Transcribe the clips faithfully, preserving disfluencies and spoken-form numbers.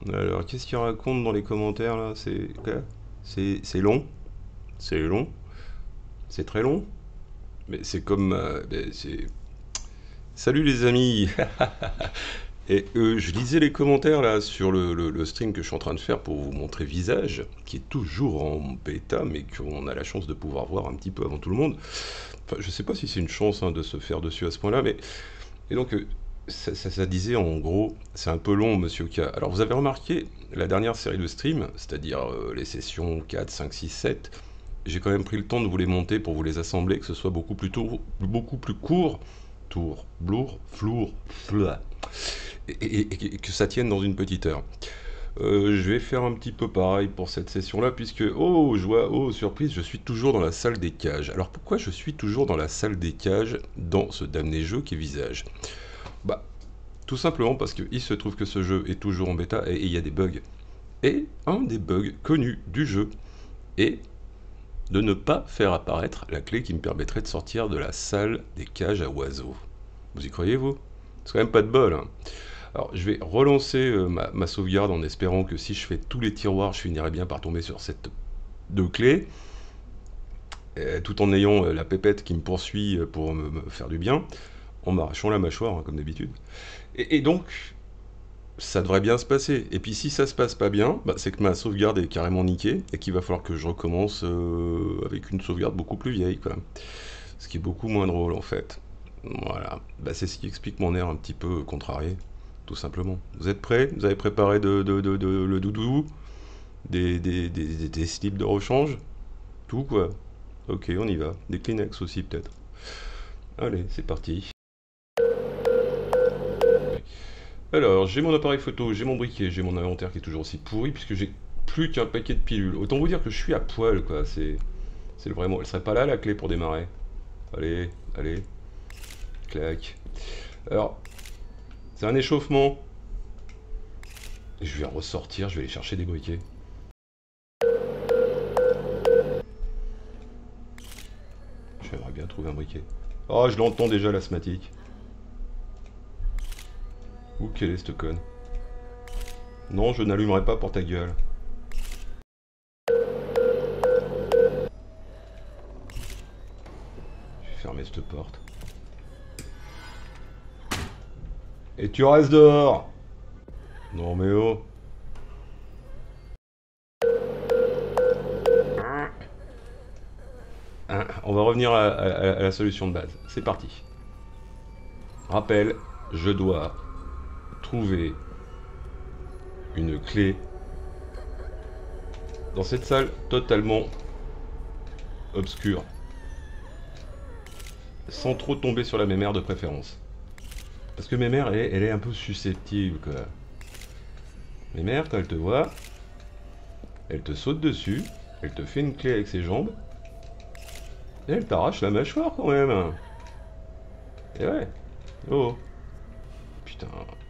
Alors, qu'est-ce qu'il raconte dans les commentaires là? C'est quoi? C'est c'est long? C'est long? C'est très long? Mais c'est comme... euh, ben, c'est... Salut les amis! Et euh, je lisais les commentaires là sur le, le- le stream que je suis en train de faire pour vous montrer Visage, qui est toujours en bêta, mais qu'on a la chance de pouvoir voir un petit peu avant tout le monde. Enfin, je sais pas si c'est une chance hein, de se faire dessus à ce point-là, mais... Et donc, euh, ça, ça- ça disait en gros, c'est un peu long, monsieur K. Alors, vous avez remarqué, la dernière série de streams, c'est-à-dire euh, les sessions quatre, cinq, six, sept, j'ai quand même pris le temps de vous les monter pour vous les assembler, que ce soit beaucoup plus, tour- beaucoup plus court, tour, blour, flour, fla, et, et- et- et que ça tienne dans une petite heure. Euh, je vais faire un petit peu pareil pour cette session-là, puisque, oh, joie, oh, surprise, je suis toujours dans la salle des cages. Alors pourquoi je suis toujours dans la salle des cages dans ce damné jeu qui est Visage? Bah, tout simplement parce qu'il se trouve que ce jeu est toujours en bêta et il y a des bugs. Et un des bugs connus du jeu est de ne pas faire apparaître la clé qui me permettrait de sortir de la salle des cages à oiseaux. Vous y croyez, vous? C'est quand même pas de bol, hein. Alors, je vais relancer euh, ma, ma sauvegarde en espérant que si je fais tous les tiroirs, je finirai bien par tomber sur cette deux clés, euh, tout en ayant euh, la pépette qui me poursuit euh, pour me, me faire du bien, en m'arrachant la mâchoire, hein, comme d'habitude. Et, et donc, ça devrait bien se passer. Et puis si ça se passe pas bien, bah, c'est que ma sauvegarde est carrément niquée et qu'il va falloir que je recommence euh, avec une sauvegarde beaucoup plus vieille, quoi. Ce qui est beaucoup moins drôle en fait. Voilà, bah, c'est ce qui explique mon air un petit peu contrarié, tout simplement. Vous êtes prêts? Vous avez préparé de, de- de- de- le doudou, des, des, des, des- des slips de rechange, tout quoi. Ok, on y va. Des Kleenex aussi peut-être. Allez, c'est parti. Alors, j'ai mon appareil photo, j'ai mon briquet, j'ai mon inventaire qui est toujours aussi pourri puisque j'ai plus qu'un paquet de pilules. Autant vous dire que je suis à poil, quoi. C'est, c'est le vrai mot. Elle serait pas là la clé pour démarrer. Allez, allez, clac. Alors, c'est un échauffement. Et je vais ressortir, je vais aller chercher des briquets. J'aimerais bien trouver un briquet. Oh, je l'entends déjà l'asthmatique. Où quelle est cette conne? Non, je n'allumerai pas pour ta gueule. Je vais fermer cette porte. Et tu restes dehors! Non mais oh! Hein, on va revenir à, à- à la solution de base. C'est parti. Rappel, je dois trouver une clé dans cette salle totalement obscure. Sans trop tomber sur la mémère de préférence. Parce que mémère, elle est, elle est un peu susceptible, quoi. Mémère, quand elle te voit, elle te saute dessus, elle te fait une clé avec ses jambes, et elle t'arrache la mâchoire quand même. Et ouais. Oh. Putain.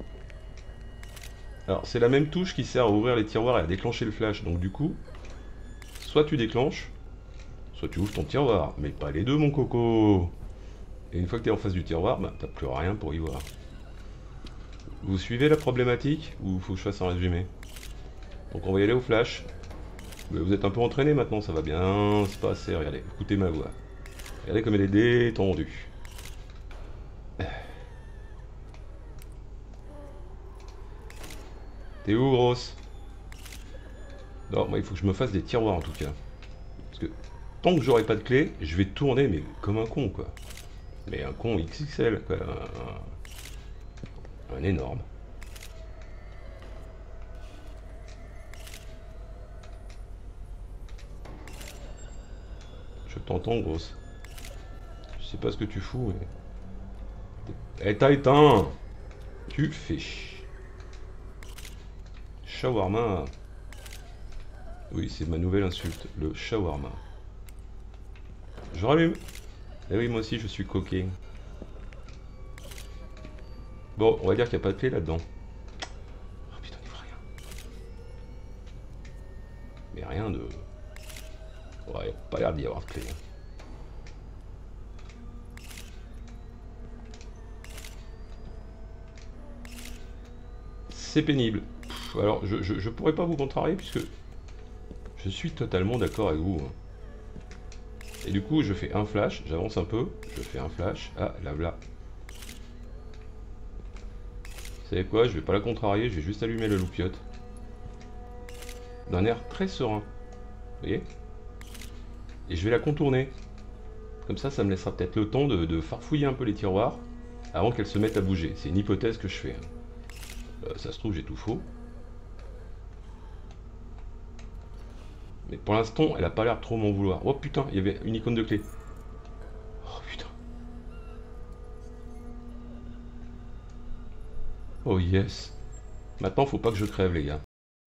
Alors, c'est la même touche qui sert à ouvrir les tiroirs et à déclencher le flash. Donc du coup, soit tu déclenches, soit tu ouvres ton tiroir. Mais pas les deux, mon coco. Et une fois que tu es en face du tiroir, bah, t'as plus rien pour y voir. Vous suivez la problématique ou faut que je fasse un résumé? Donc on va y aller au flash. Mais vous êtes un peu entraîné maintenant, ça va bien se passer. Regardez, écoutez ma voix. Regardez comme elle est détendue. T'es où, grosse? Non, moi il faut que je me fasse des tiroirs en tout cas. Parce que tant que j'aurai pas de clé, je vais tourner mais comme un con quoi. Mais un con X X L quoi. Un, un- un énorme. Je t'entends, grosse. Je sais pas ce que tu fous, mais. Eh, t'as éteint! Tu fais ch. Shawarma. Oui, c'est ma nouvelle insulte, le shawarma. Je rallume. Eh oui, moi aussi je suis coquin. Bon, on va dire qu'il n'y a pas de clé là-dedans. Oh putain, il faut rien. Mais rien de. Ouais, pas l'air d'y avoir de clé. Hein. C'est pénible. Alors, je, je, je pourrais pas vous contrarier puisque je suis totalement d'accord avec vous. Hein. Et du coup, je fais un flash, j'avance un peu, je fais un flash. Ah, là, là. Vous savez quoi? Je vais pas la contrarier, je vais juste allumer le loupiote. D'un air très serein. Vous voyez? Et je vais la contourner. Comme ça, ça me laissera peut-être le temps de, de farfouiller un peu les tiroirs avant qu'elle se mette à bouger. C'est une hypothèse que je fais. Euh, ça se trouve, j'ai tout faux. Mais pour l'instant, elle a pas l'air trop m'en vouloir. Oh putain, il y avait une icône de clé. Oh putain. Oh yes. Maintenant, faut pas que je crève, les gars.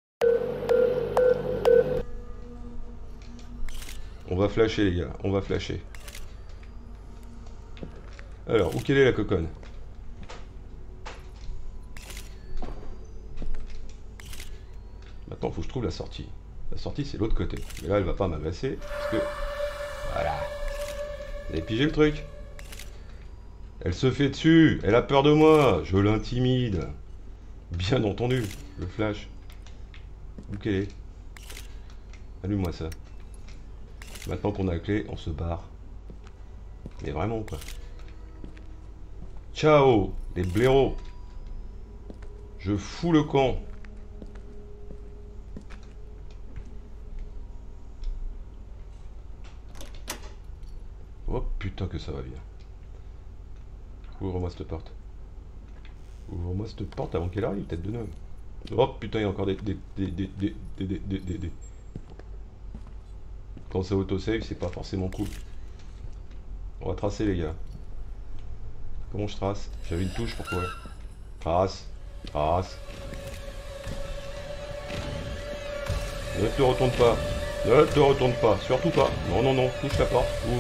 On va flasher, les gars. On va flasher. Alors, où quelle est la coconne? Maintenant, faut que je trouve la sortie. La sortie, c'est l'autre côté. Mais là, elle va pas m'agresser. Parce que... Voilà. Vous avez pigé le truc? Elle se fait dessus. Elle a peur de moi. Je l'intimide. Bien entendu. Le flash. Où qu'elle est? Allume-moi ça. Maintenant qu'on a la clé, on se barre. Mais vraiment, quoi. Ciao, les blaireaux. Je fous le camp. Oh putain que ça va bien. Ouvre-moi cette porte. Ouvre-moi cette porte avant qu'elle arrive, tête de neuf. Oh putain, il y a encore des... des... des... des... des... des... des... des... des... Quand c'est autosave, c'est pas forcément cool. On va tracer, les gars. Comment je trace? J'avais une touche, pourquoi? Trace. Trace. Ne te retourne pas. Ne te retourne pas. Surtout pas. Non, non, non. Touche la porte. Ouvre.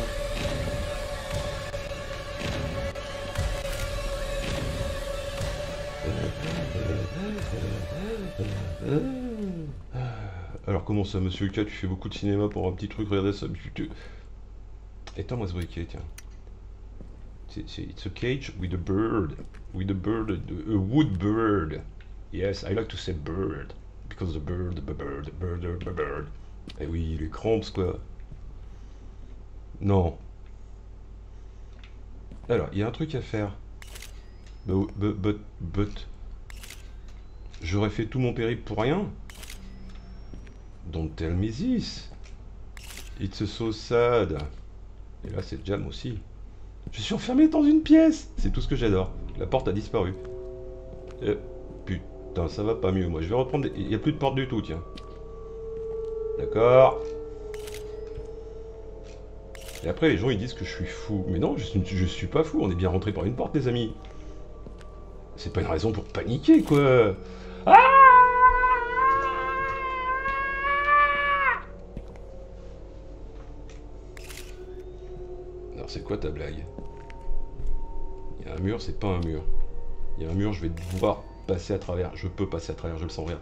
Alors comment ça, monsieur K, tu fais beaucoup de cinéma pour un petit truc, regardez ça. Éteins-moi ce briquet, tiens. C'est it's a cage with a bird. With a bird, a wood bird. Yes, I like to say bird. Because the bird, the bird, the bird, the bird. Eh oui, les cramps, quoi. Non. Alors, il y a un truc à faire. But, but, but, but. J'aurais fait tout mon périple pour rien. Don't tell me this. It's so sad. Et là, c'est Jam aussi. Je suis enfermé dans une pièce. C'est tout ce que j'adore. La porte a disparu. Et, putain, ça va pas mieux. Moi, je vais reprendre... Des... Il n'y a plus de porte du tout, tiens. D'accord. Et après, les gens, ils disent que je suis fou. Mais non, je suis, je suis pas fou. On est bien rentré par une porte, les amis. C'est pas une raison pour paniquer, quoi. Ah! Alors, c'est quoi ta blague? Il y a un mur, c'est pas un mur. Il y a un mur, je vais devoir passer à travers. Je peux passer à travers, je le sens, regarde.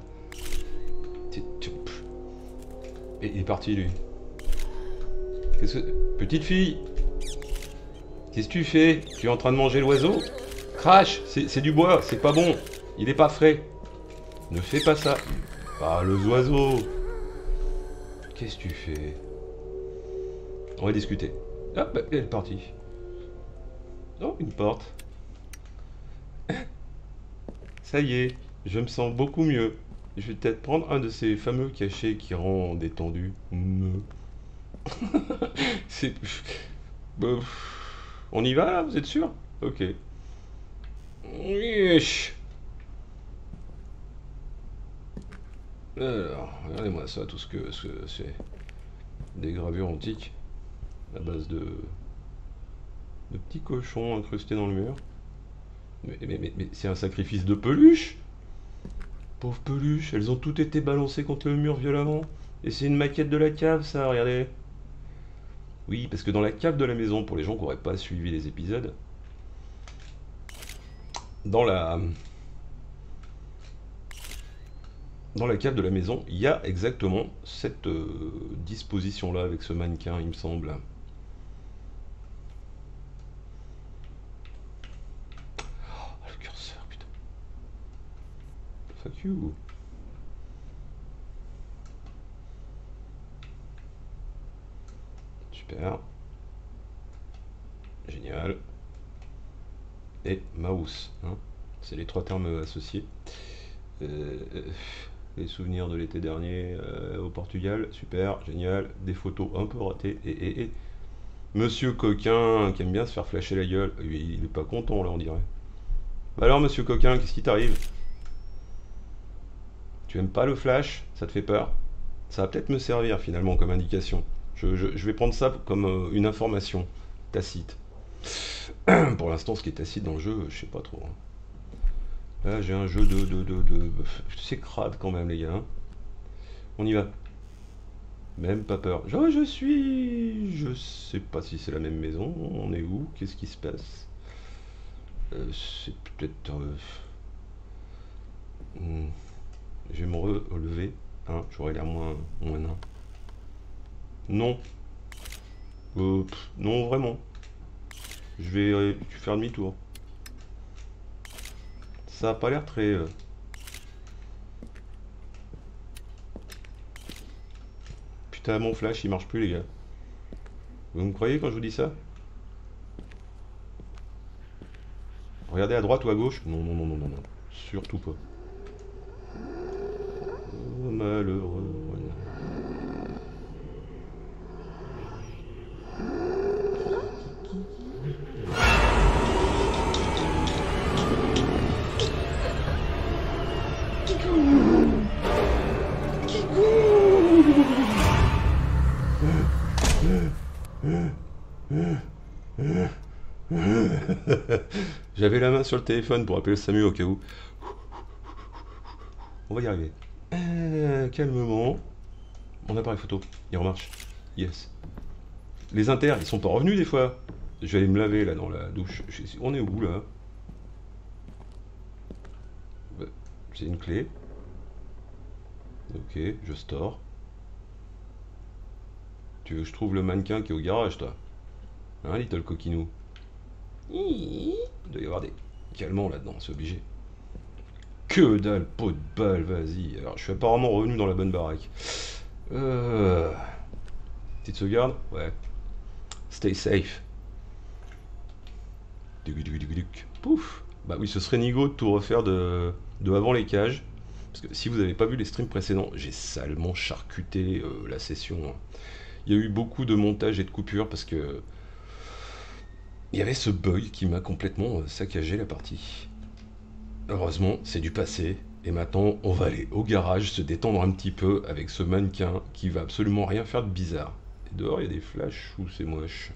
Et il est parti, lui. Qu'est-ce que... Petite fille! Qu'est-ce que tu fais? Tu es en train de manger l'oiseau? Crash! C'est du bois, c'est pas bon. Il est pas frais. Ne fais pas ça. Ah, le oiseau! Qu'est-ce que tu fais? On va discuter. Ah, bah, elle est partie. Oh, une porte. Ça y est, je me sens beaucoup mieux. Je vais peut-être prendre un de ces fameux cachets qui rend détendu. C'est... Bah, on y va là, vous êtes sûr? Ok. Alors, regardez-moi ça, tout ce que ce que c'est. Des gravures antiques à base de, de petits cochons incrustés dans le mur. Mais, mais, mais, mais c'est un sacrifice de peluche! Pauvres peluches, elles ont toutes été balancées contre le mur violemment. Et c'est une maquette de la cave, ça, regardez. Oui, parce que dans la cave de la maison, pour les gens qui n'auraient pas suivi les épisodes, dans la... Dans la cave de la maison, il y a exactement cette euh, disposition-là avec ce mannequin, il me semble. Oh, le curseur, putain. Fuck you. Super. Génial. Et mouse, hein. C'est les trois termes associés. Euh, les souvenirs de l'été dernier euh, au Portugal, super, génial. Des photos un peu ratées. Et, et, et Monsieur Coquin qui aime bien se faire flasher la gueule. Il est pas content là, on dirait. Bah alors, Monsieur Coquin, qu'est-ce qui t'arrive? Tu aimes pas le flash? Ça te fait peur? Ça va peut-être me servir finalement comme indication. Je, je- je vais prendre ça comme euh, une information tacite. Pour l'instant, ce qui est tacite dans le jeu, je sais pas trop, hein. Là, j'ai un jeu de, de, de, de- c'est crade quand même, les gars, hein. On y va. Même pas peur. Je, je suis... Je sais pas si c'est la même maison. On est où? Qu'est-ce qui se passe? Euh, c'est peut-être... euh, hmm, je vais me re- relever. Hein, j'aurais l'air moins, moins nain. Non. Euh, pff, non, vraiment. Je vais euh, faire demi-tour. Ça a pas l'air très... euh, Putain, mon flash, il marche plus, les gars. Vous me croyez quand je vous dis ça? Regardez à droite ou à gauche? Non, non, non, non, non, non. Surtout pas. Oh, malheureux. Voilà. J'avais la main sur le téléphone pour appeler le SAMU au cas où. On va y arriver. Euh, calmement. Mon appareil photo, il remarche. Yes. Les inters, ils sont pas revenus des fois. Je vais aller me laver là dans la douche. Je- On est où là? Bah, c'est une clé. Ok, je store. Tu veux que je trouve le mannequin qui est au garage, toi? Hein, little coquinou? Il doit y avoir des calmants là-dedans, c'est obligé. Que dalle, pot de balle, vas-y. Alors, je suis apparemment revenu dans la bonne baraque. Euh... Petite sauvegarde? Ouais. Stay safe. Duc, duc, duc, duc. Pouf. Bah oui, ce serait nigo de tout refaire de, de avant les cages. Parce que si vous n'avez pas vu les streams précédents, j'ai salement charcuté euh, la session, hein. Il y a eu beaucoup de montage et de coupures parce que il y avait ce bug qui m'a complètement euh, saccagé la partie. Heureusement, c'est du passé. Et maintenant, on va aller au garage se détendre un petit peu avec ce mannequin qui va absolument rien faire de bizarre. Et dehors, il y a des flashs ou c'est moche?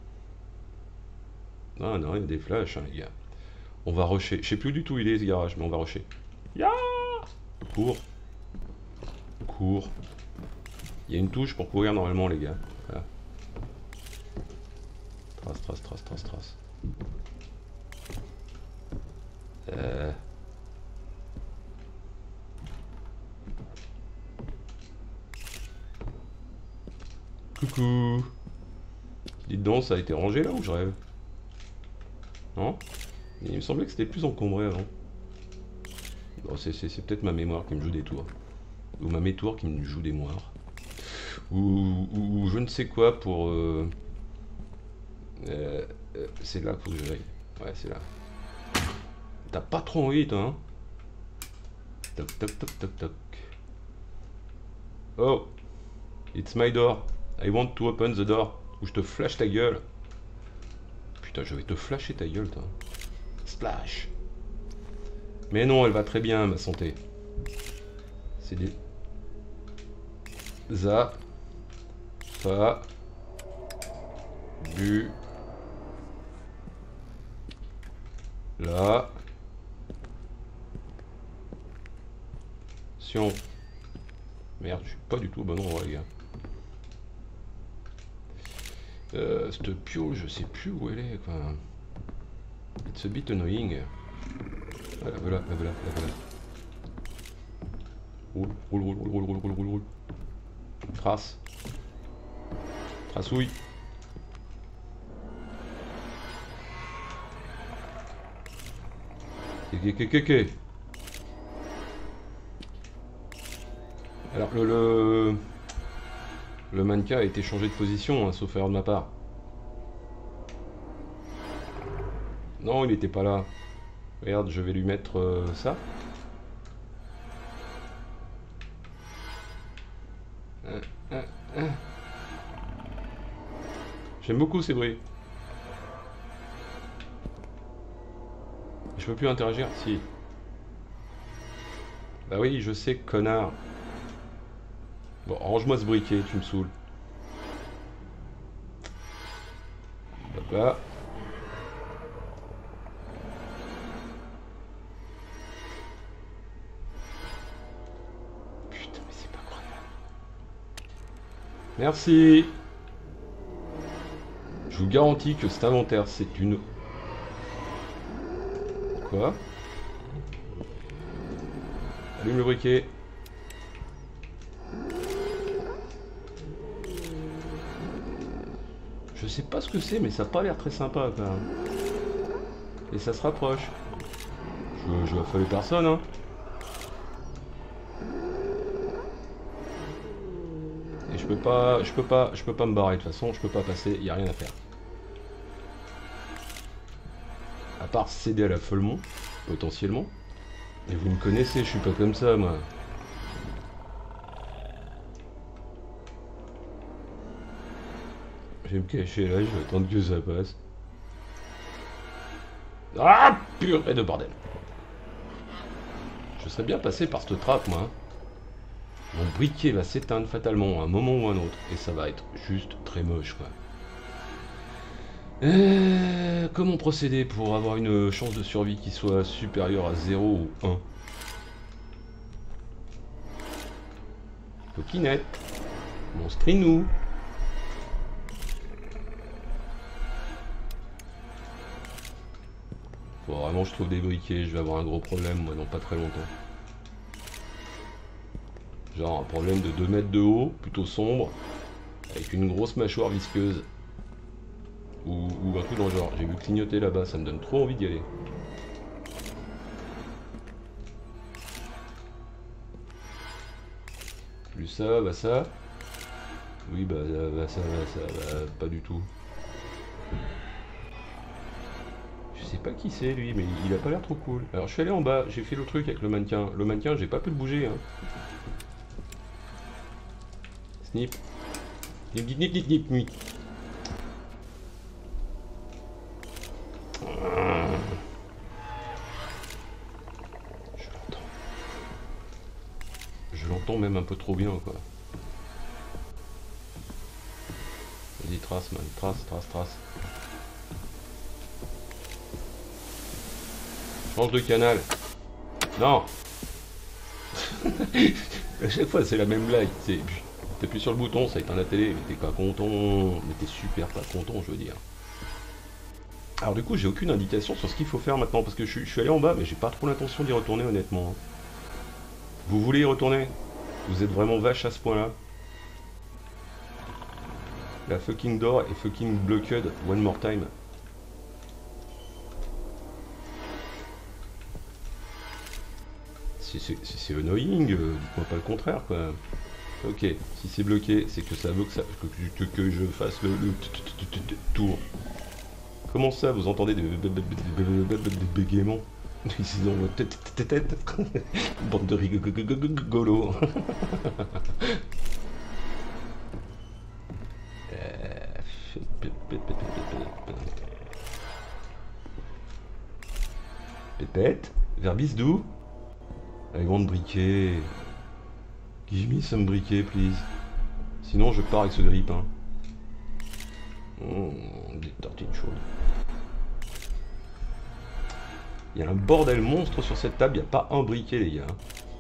Non, non, il y a des flashs, hein, les gars. On va rusher. Je sais plus du tout où il est ce garage, mais on va rusher. Ya. Cours. Cours. Il y a une touche pour courir normalement, les gars. Voilà. Trace, trace, trace, trace, trace. Euh... Coucou. Dites donc, ça a été rangé là ou je rêve? Non? Il me semblait que c'était plus encombré avant. Bon, c'est c'est peut-être ma mémoire qui me joue des tours. Ou ma métour qui me joue des moires. Ou, ou, ou je ne sais quoi pour... Euh... Euh, euh, c'est là qu'il faut que je aille. Ouais, c'est là. T'as pas trop envie, toi, hein? Toc, toc, toc, toc, toc. Oh! It's my door. I want to open the door. Ou je te flash ta gueule. Putain, je vais te flasher ta gueule, toi. Splash. Mais non, elle va très bien, ma santé. C'est des... Za. Fa. Bu. Là. Si on... Merde, je suis pas du tout au bon endroit, les gars. Euh, cette piole, je sais plus où elle est, quoi. It's a bit annoying. Ah, la voilà, la voilà, la voilà. Roule, roule, roule, roule, roule, roule, roule, roule. Trace. Tracouille. Kéké. Alors, le, le... Le mannequin a été changé de position, hein, sauf erreur de ma part. Non, il n'était pas là. Regarde, je vais lui mettre euh, ça. Euh, euh, euh. J'aime beaucoup ces bruits. Je peux plus interagir? Si. Bah oui, je sais, connard. Bon, range-moi ce briquet, tu me saoules. Hop là. Putain, mais c'est pas croyable. Merci. Je vous garantis que cet inventaire, c'est une... Quoi? Allume le briquet. Je sais pas ce que c'est, mais ça a pas l'air très sympa quand même. Et ça se rapproche. Je, je vais affoler personne, hein. Et je peux pas, je peux pas, je peux pas me barrer de toute façon, je peux pas passer, y a rien à faire. À part céder à l'affolement, potentiellement. Et vous me connaissez, je suis pas comme ça, moi. Je vais me cacher là, je vais attendre que ça passe. Ah, purée de bordel. Je serais bien passé par cette trappe, moi. Mon briquet va s'éteindre fatalement à un moment ou un autre. Et ça va être juste très moche, quoi. Euh, comment procéder pour avoir une chance de survie qui soit supérieure à zéro ou un? Coquinette. Monstrinou. Faut vraiment que je trouve des briquets, je vais avoir un gros problème moi dans pas très longtemps. Genre un problème de deux mètres de haut, plutôt sombre, avec une grosse mâchoire visqueuse. Ou, ou un truc dans le genre. J'ai vu clignoter là-bas, ça me donne trop envie d'y aller. Plus ça, bah ça. Oui, bah, bah ça, bah ça, bah, pas du tout. Je sais pas qui c'est lui, mais il a pas l'air trop cool. Alors je suis allé en bas, j'ai fait le truc avec le mannequin. Le mannequin, j'ai pas pu le bouger. Hein. Snip. Snip, snip, snip, snip, snip. Je l'entends. Je l'entends même un peu trop bien, quoi. Vas-y, trace, man. Trace, trace, trace. Change de canal. Non. À chaque fois, c'est la même blague. T'appuies sur le bouton, ça éteint la télé, mais t'es pas content. Mais t'es super pas content, je veux dire. Alors du coup, j'ai aucune indication sur ce qu'il faut faire maintenant, parce que je, je suis allé en bas, mais j'ai pas trop l'intention d'y retourner, honnêtement. Vous voulez y retourner? Vous êtes vraiment vache à ce point-là? La fucking door est fucking blocked one more time. C'est annoying, euh, dites-moi pas le contraire, quoi. Ok, si c'est bloqué, c'est que ça veut que, ça, que, que, que je fasse le, le tour. Comment ça, vous entendez des bégaiements? Ils sont dans votre tête, tête, bande de rigolos. Pépette, verbis d'où? I want briquet. Give me some briquet, please. Sinon, je pars avec ce grille-pain. Mmh, des tartines chaudes. Il y a un bordel monstre sur cette table, il n'y a pas un briquet, les gars.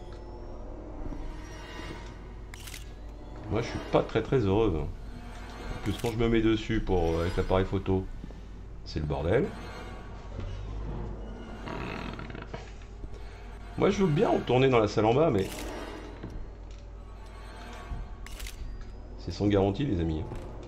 Moi, je suis pas très très heureux. Hein. En plus, quand je me mets dessus pour avec l'appareil photo, c'est le bordel. Moi, je veux bien retourner dans la salle en bas, mais... c'est sans garantie, les amis.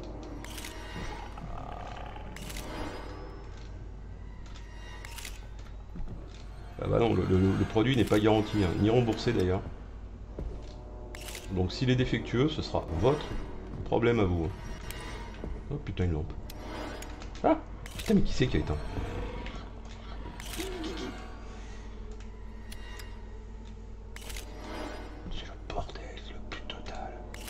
Ah bah non, le, le, le produit n'est pas garanti, hein, ni remboursé d'ailleurs. Donc s'il est défectueux, ce sera votre problème à vous. Oh putain, une lampe. Ah putain, mais qui c'est qui a éteint? C'est le bordel, le plus total.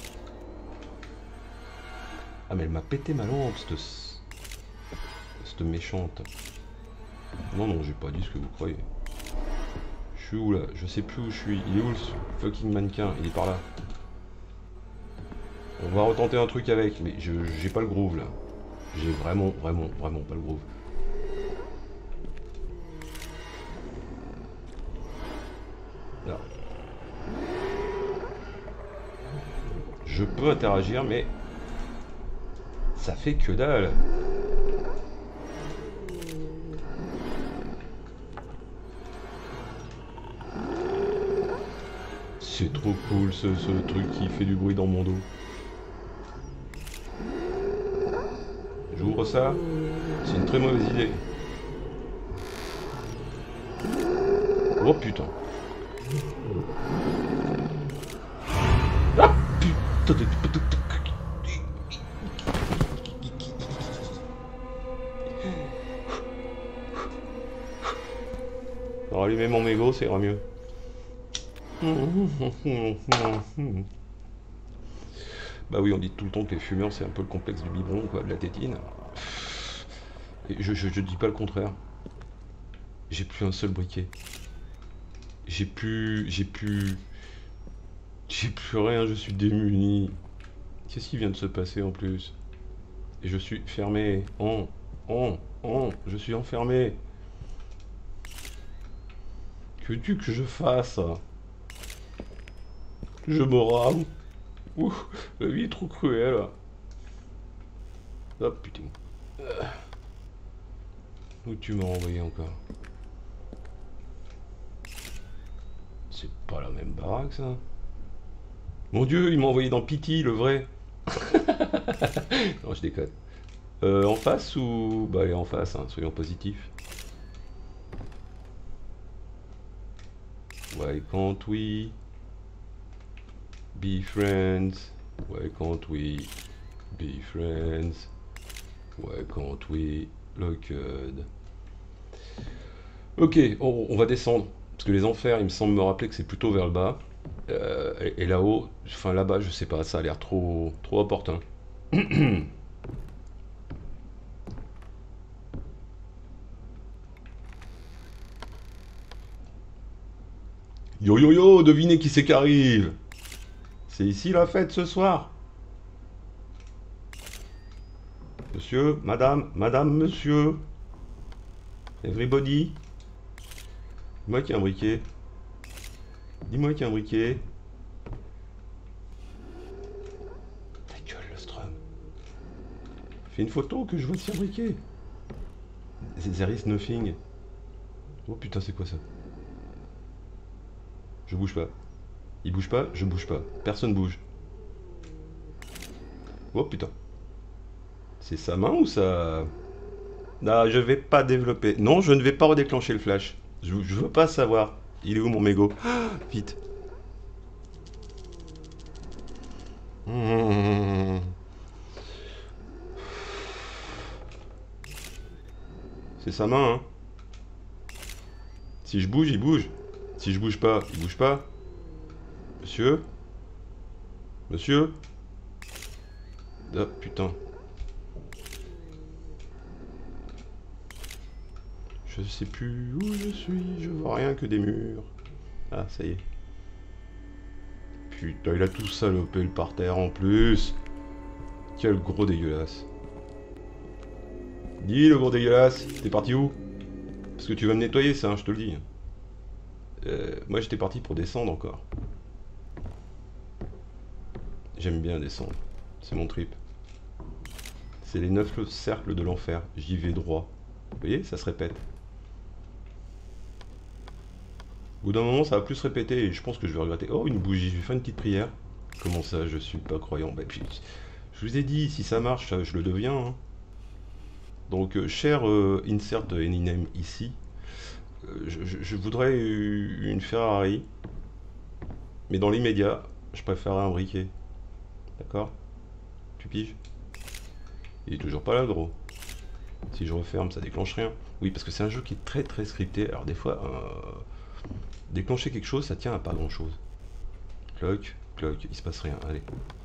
Ah mais elle m'a pété ma lampe, cette... cette méchante. Non, non, j'ai pas dit ce que vous croyez. Je suis où là? Je sais plus où je suis. Il est où ce fucking mannequin? Il est par là. On va retenter un truc avec, mais je j'ai pas le groove là. J'ai vraiment, vraiment, vraiment pas le groove. Là. Je peux interagir, mais ça fait que dalle. C'est trop cool ce, ce truc qui fait du bruit dans mon dos. J'ouvre ça. C'est une très mauvaise idée. Oh putain. Ah putain. On va allumer mon mégot, ça ira mieux. Bah oui, on dit tout le temps que les fumeurs, c'est un peu le complexe du biberon, quoi, de la tétine. Et je, je, je dis pas le contraire. J'ai plus un seul briquet. J'ai plus... J'ai plus... J'ai plus rien, je suis démuni. Qu'est-ce qui vient de se passer en plus? Et je suis fermé. En... En... En... Je suis enfermé. Que veux-tu que je fasse? Je me rame. Ouh, la vie est trop cruelle. Oh putain. Euh. Où tu m'as envoyé encore? C'est pas la même baraque ça. Mon dieu, il m'a envoyé dans Pity, le vrai. Non, je déconne. Euh, en face ou... Bah, allez, en face, hein, soyons positifs. Why can't we be friends? Why can't we be friends? Why can't we look good? Ok, on, on va descendre. Parce que les enfers, il me semble me rappeler que c'est plutôt vers le bas. Euh, et, et là-haut, enfin là-bas, je sais pas, ça a l'air trop, trop opportun. Yo yo yo, devinez qui c'est qui arrive. C'est ici la fête ce soir. Monsieur, madame, madame, monsieur. Everybody. Dis-moi qu'il y a un briquet. Dis-moi qu'il y a un briquet. Ta gueule, le strum. Fais une photo que je vois s'il y a un briquet. There is nothing. Oh putain, c'est quoi ça? Je bouge pas. Il bouge pas, je bouge pas. Personne bouge. Oh putain. C'est sa main ou ça... Non, je vais pas développer. Non, je ne vais pas redéclencher le flash. Je, je veux pas savoir. Il est où mon mégot? Ah, vite. Mmh. C'est sa main, hein. Si je bouge, il bouge. Si je bouge pas, il bouge pas. Monsieur? Monsieur? Ah, putain. Je sais plus où je suis, je vois rien que des murs. Ah, ça y est. Putain, il a tout salopé le parterre en plus. Quel gros dégueulasse. Dis, le gros dégueulasse, t'es parti où? Parce que tu vas me nettoyer ça, hein, je te le dis. Euh, moi, j'étais parti pour descendre encore. J'aime bien descendre. C'est mon trip. C'est les neuf cercles de l'enfer. J'y vais droit. Vous voyez, ça se répète. Au bout d'un moment, ça va plus se répéter et je pense que je vais regretter. Oh, une bougie, je vais faire une petite prière. Comment ça, je suis pas croyant? Bah, puis, je vous ai dit, si ça marche, je le deviens. Hein. Donc, euh, cher euh, insert any name ici, euh, je, je, je voudrais une Ferrari, mais dans l'immédiat, je préférerais un briquet. D'accord? tu piges? Il est toujours pas là le gros. Si je referme, ça déclenche rien. Oui, parce que c'est un jeu qui est très très scripté. Alors des fois, euh, déclencher quelque chose, ça tient à pas grand chose. Cloc, cloc, il se passe rien. Allez.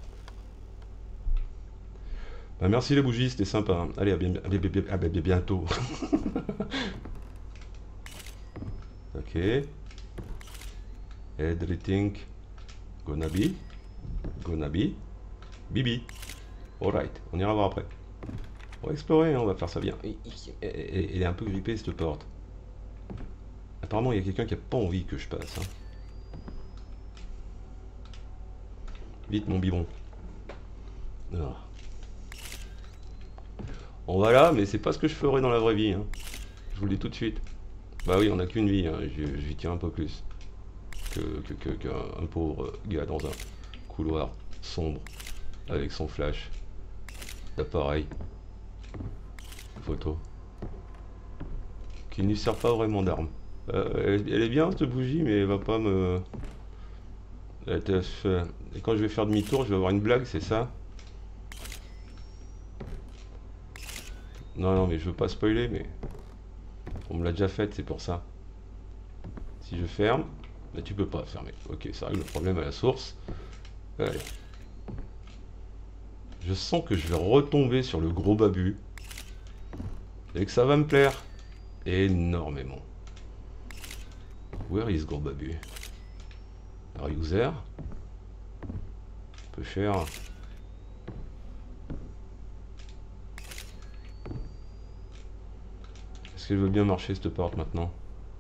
Bah, merci les bougies, c'était sympa. Hein. Allez, à, bien, à, bien, à bien, bientôt. Ok. Everything gonna be, gonna be, bibi. Alright, on ira voir après. On va explorer, hein, on va faire ça bien. Elle est un peu grippée cette porte. Apparemment, il y a quelqu'un qui a pas envie que je passe. Hein. Vite, mon biberon. Ah. On va là, mais c'est pas ce que je ferais dans la vraie vie. Hein. Je vous le dis tout de suite. Bah oui, on a qu'une vie. Hein. J'y tiens un peu plus que qu'un que, que, un pauvre gars dans un couloir sombre avec son flash d'appareil photo qui ne lui sert pas vraiment d'arme. Euh, elle, elle est bien cette bougie, mais elle va pas me. Et quand je vais faire demi-tour, je vais avoir une blague, c'est ça? Non, non, mais je veux pas spoiler, mais on me l'a déjà faite, c'est pour ça. Si je ferme, bah tu peux pas fermer. Ok, ça règle le problème à la source. Allez. Je sens que je vais retomber sur le gros babu et que ça va me plaire énormément. Where is gros babu? Are you there? Peu cher. Est-ce qu'elle veut bien marcher cette porte maintenant?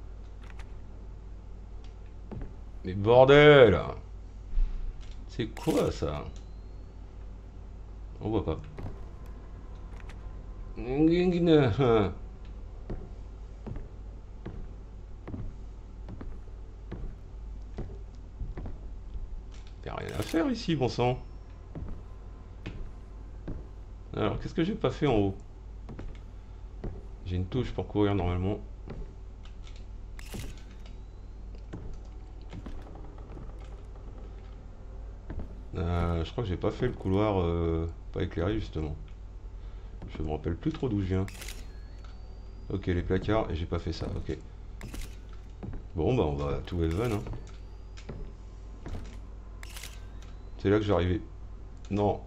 Mais bordel! C'est quoi ça? On voit pas. Y'a rien à faire ici, bon sang. Alors, qu'est-ce que j'ai pas fait en haut? J'ai une touche pour courir normalement. Euh, je crois que j'ai pas fait le couloir euh, pas éclairé justement. Je me rappelle plus trop d'où je viens. Ok, les placards, et j'ai pas fait ça, ok. Bon bah on va tout Elven hein. C'est là que j'arrivais. Non.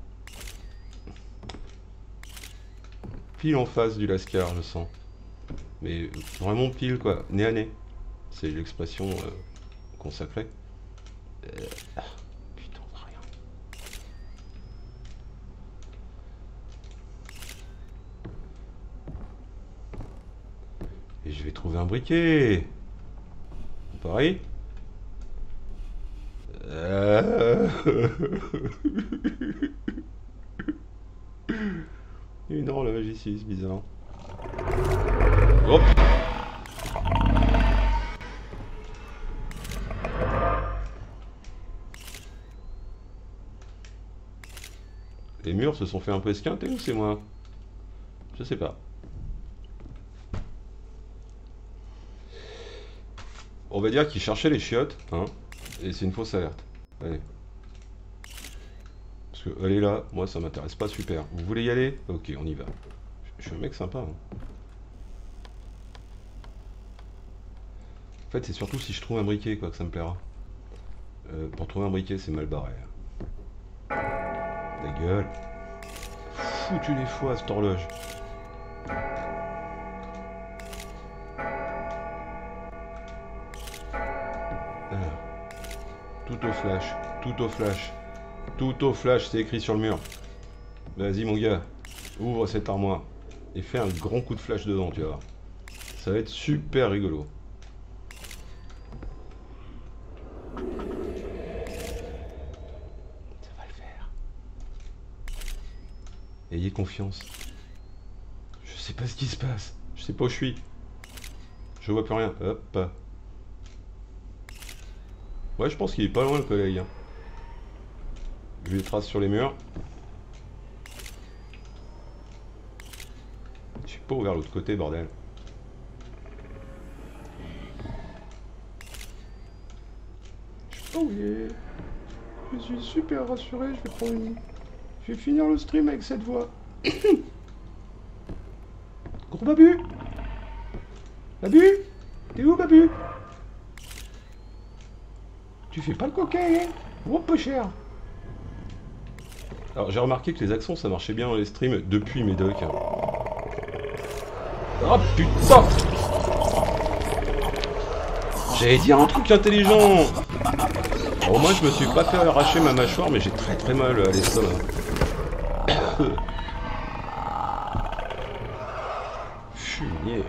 Pile en face du Lascar, je sens. Mais vraiment pile quoi, nez à nez. C'est l'expression euh, consacrée. Euh, putain, on voit rien. Et je vais trouver un briquet. Pareil. Euh... Et non, la magie c'est bizarre. Hop. Les murs se sont fait un peu esquinter ou c'est moi? Je sais pas. On va dire qu'il cherchait les chiottes, hein, et c'est une fausse alerte. Allez. Parce que aller là, moi ça m'intéresse pas super. Vous voulez y aller? Ok, on y va. Je suis un mec sympa. Hein. En fait, c'est surtout si je trouve un briquet, quoi, que ça me plaira. Euh, pour trouver un briquet, c'est mal barré. La gueule. Foutu les fois à cette horloge. Alors. Tout au flash, tout au flash, tout au flash, c'est écrit sur le mur. Vas-y mon gars, ouvre cette armoire et fais un grand coup de flash dedans, tu vas voir. Ça va être super rigolo. Ça va le faire. Ayez confiance. Je sais pas ce qui se passe. Je sais pas où je suis. Je vois plus rien. Hop. Ouais, je pense qu'il est pas loin le collègue. Hein. Je les trace sur les murs. Je suis pas ouvert l'autre côté, bordel. Je sais pas où il est. Je suis super rassuré, je vais prendre une, Je vais finir le stream avec cette voix. Gros Babu. Babu. T'es où, Babu? Tu fais pas le coquin, hein? Gros peu cher. Alors j'ai remarqué que les accents ça marchait bien dans les streams depuis Médoc. Oh putain! J'allais dire un truc intelligent! Alors, au moins je me suis pas fait arracher ma mâchoire, mais j'ai très très mal à l'estomac. Fumier.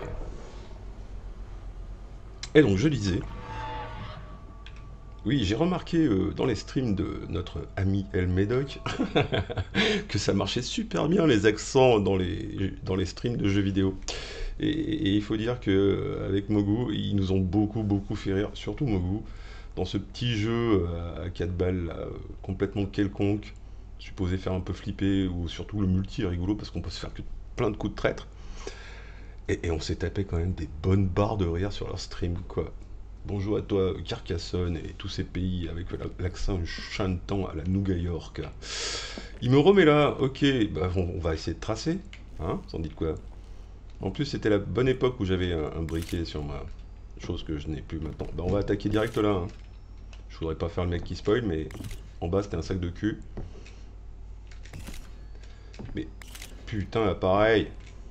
Et donc je disais... Oui, j'ai remarqué euh, dans les streams de notre ami El Médoc que ça marchait super bien les accents dans les, dans les streams de jeux vidéo. Et, et il faut dire qu'avec Mogu, ils nous ont beaucoup beaucoup fait rire, surtout Mogu, dans ce petit jeu à quatre balles là, complètement quelconque, supposé faire un peu flipper, ou surtout le multi est rigolo parce qu'on peut se faire que plein de coups de traître. Et, et on s'est tapé quand même des bonnes barres de rire sur leur stream, quoi. Bonjour à toi, Carcassonne et tous ces pays avec l'accent chantant à la Nougat York. Il me remet là, ok, bah on, on va essayer de tracer, hein, sans dites quoi. En plus, c'était la bonne époque où j'avais un, un briquet sur ma chose que je n'ai plus maintenant. Bah on va attaquer direct là. Hein. Je voudrais pas faire le mec qui spoil, mais en bas c'était un sac de cul. Mais putain, là, pareil.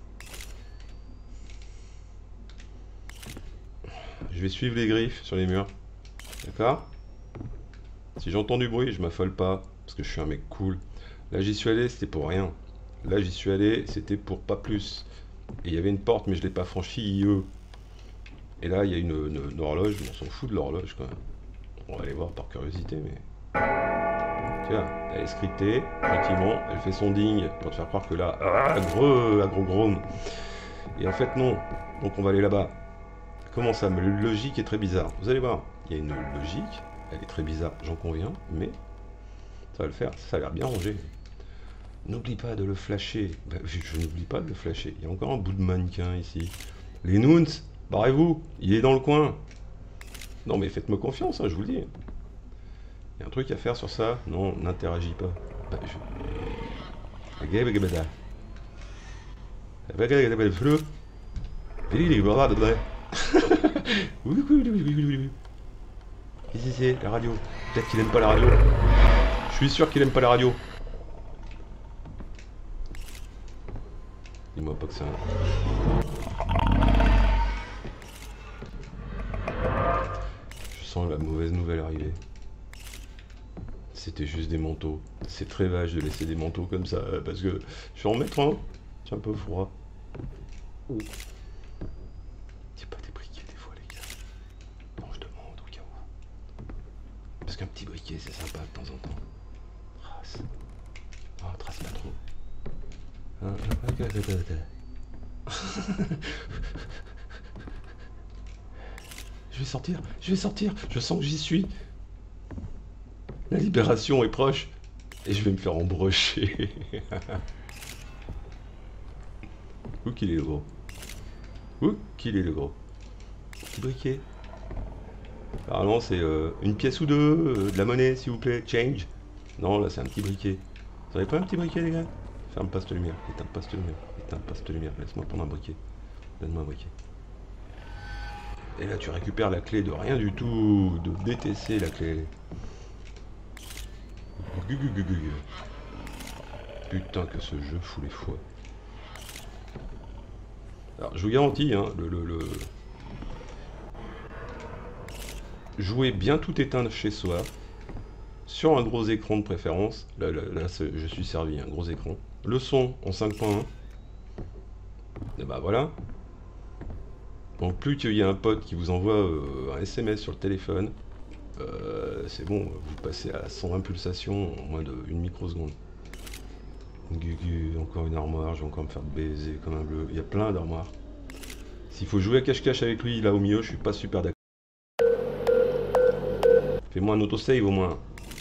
Je vais suivre les griffes sur les murs. D'accord? Si j'entends du bruit, je m'affole pas. Parce que je suis un mec cool. Là, j'y suis allé, c'était pour rien. Là, j'y suis allé, c'était pour pas plus. Et il y avait une porte, mais je l'ai pas franchie. Et là, il y a une, une, une horloge. On s'en fout de l'horloge, quand même. On va aller voir par curiosité, mais... Tiens, elle est scriptée. Effectivement, elle fait son ding pour te faire croire que là... Ah, gros, agro gros. Et en fait, non. Donc, on va aller là-bas. Comment ça? Mais la logique est très bizarre. Vous allez voir, il y a une logique, elle est très bizarre, j'en conviens, mais ça va le faire, ça a l'air bien rangé. N'oublie pas de le flasher. Bah, je, je n'oublie pas de le flasher. Il y a encore un bout de mannequin ici. Les Noons, barrez-vous, il est dans le coin. Non mais faites-moi confiance, hein, je vous le dis. Il y a un truc à faire sur ça. Non, n'interagis pas. Bah, je... Oui, oui, oui, oui, oui, oui, oui. Qu'est-ce que c'est, la radio? Peut-être qu'il aime pas la radio. Je suis sûr qu'il aime pas la radio. Dis-moi pas que ça... Je sens la mauvaise nouvelle arriver. C'était juste des manteaux. C'est très vache de laisser des manteaux comme ça, parce que... Je vais en mettre un. C'est un peu froid. Oh. C'est pas des briquets des fois, les gars. Bon, je demande au cas où. Parce qu'un petit briquet, c'est sympa de temps en temps. Trace. Oh, trace pas trop. Je vais sortir, je vais sortir. Je sens que j'y suis. La libération est proche. Et je vais me faire embrocher. Où qu'il est le gros? Où qu'il est le gros? Petit briquet. Apparemment c'est euh, une pièce ou deux, euh, de la monnaie s'il vous plaît, change. Non là c'est un petit briquet. Vous avez pas un petit briquet les gars? Ferme pas cette lumière, éteins pas cette lumière, éteins pas cette lumière, laisse-moi prendre un briquet. Donne-moi un briquet. Et là tu récupères la clé de rien du tout, de B T C la clé. Putain que ce jeu fout les fois. Alors je vous garantis, hein, le, le, le... jouer bien tout éteindre chez soi, sur un gros écran de préférence, là, là, là je suis servi, un gros écran. Le son en cinq point un, et bah voilà. Donc plus qu'il y a un pote qui vous envoie euh, un S M S sur le téléphone, euh, c'est bon, vous passez à cent vingt pulsations en moins d'une microseconde. Gugu, encore une armoire, je vais encore me faire baiser comme un bleu. Il y a plein d'armoires. S'il faut jouer à cache-cache avec lui, là au milieu, je suis pas super d'accord. Fais-moi un autosave au moins.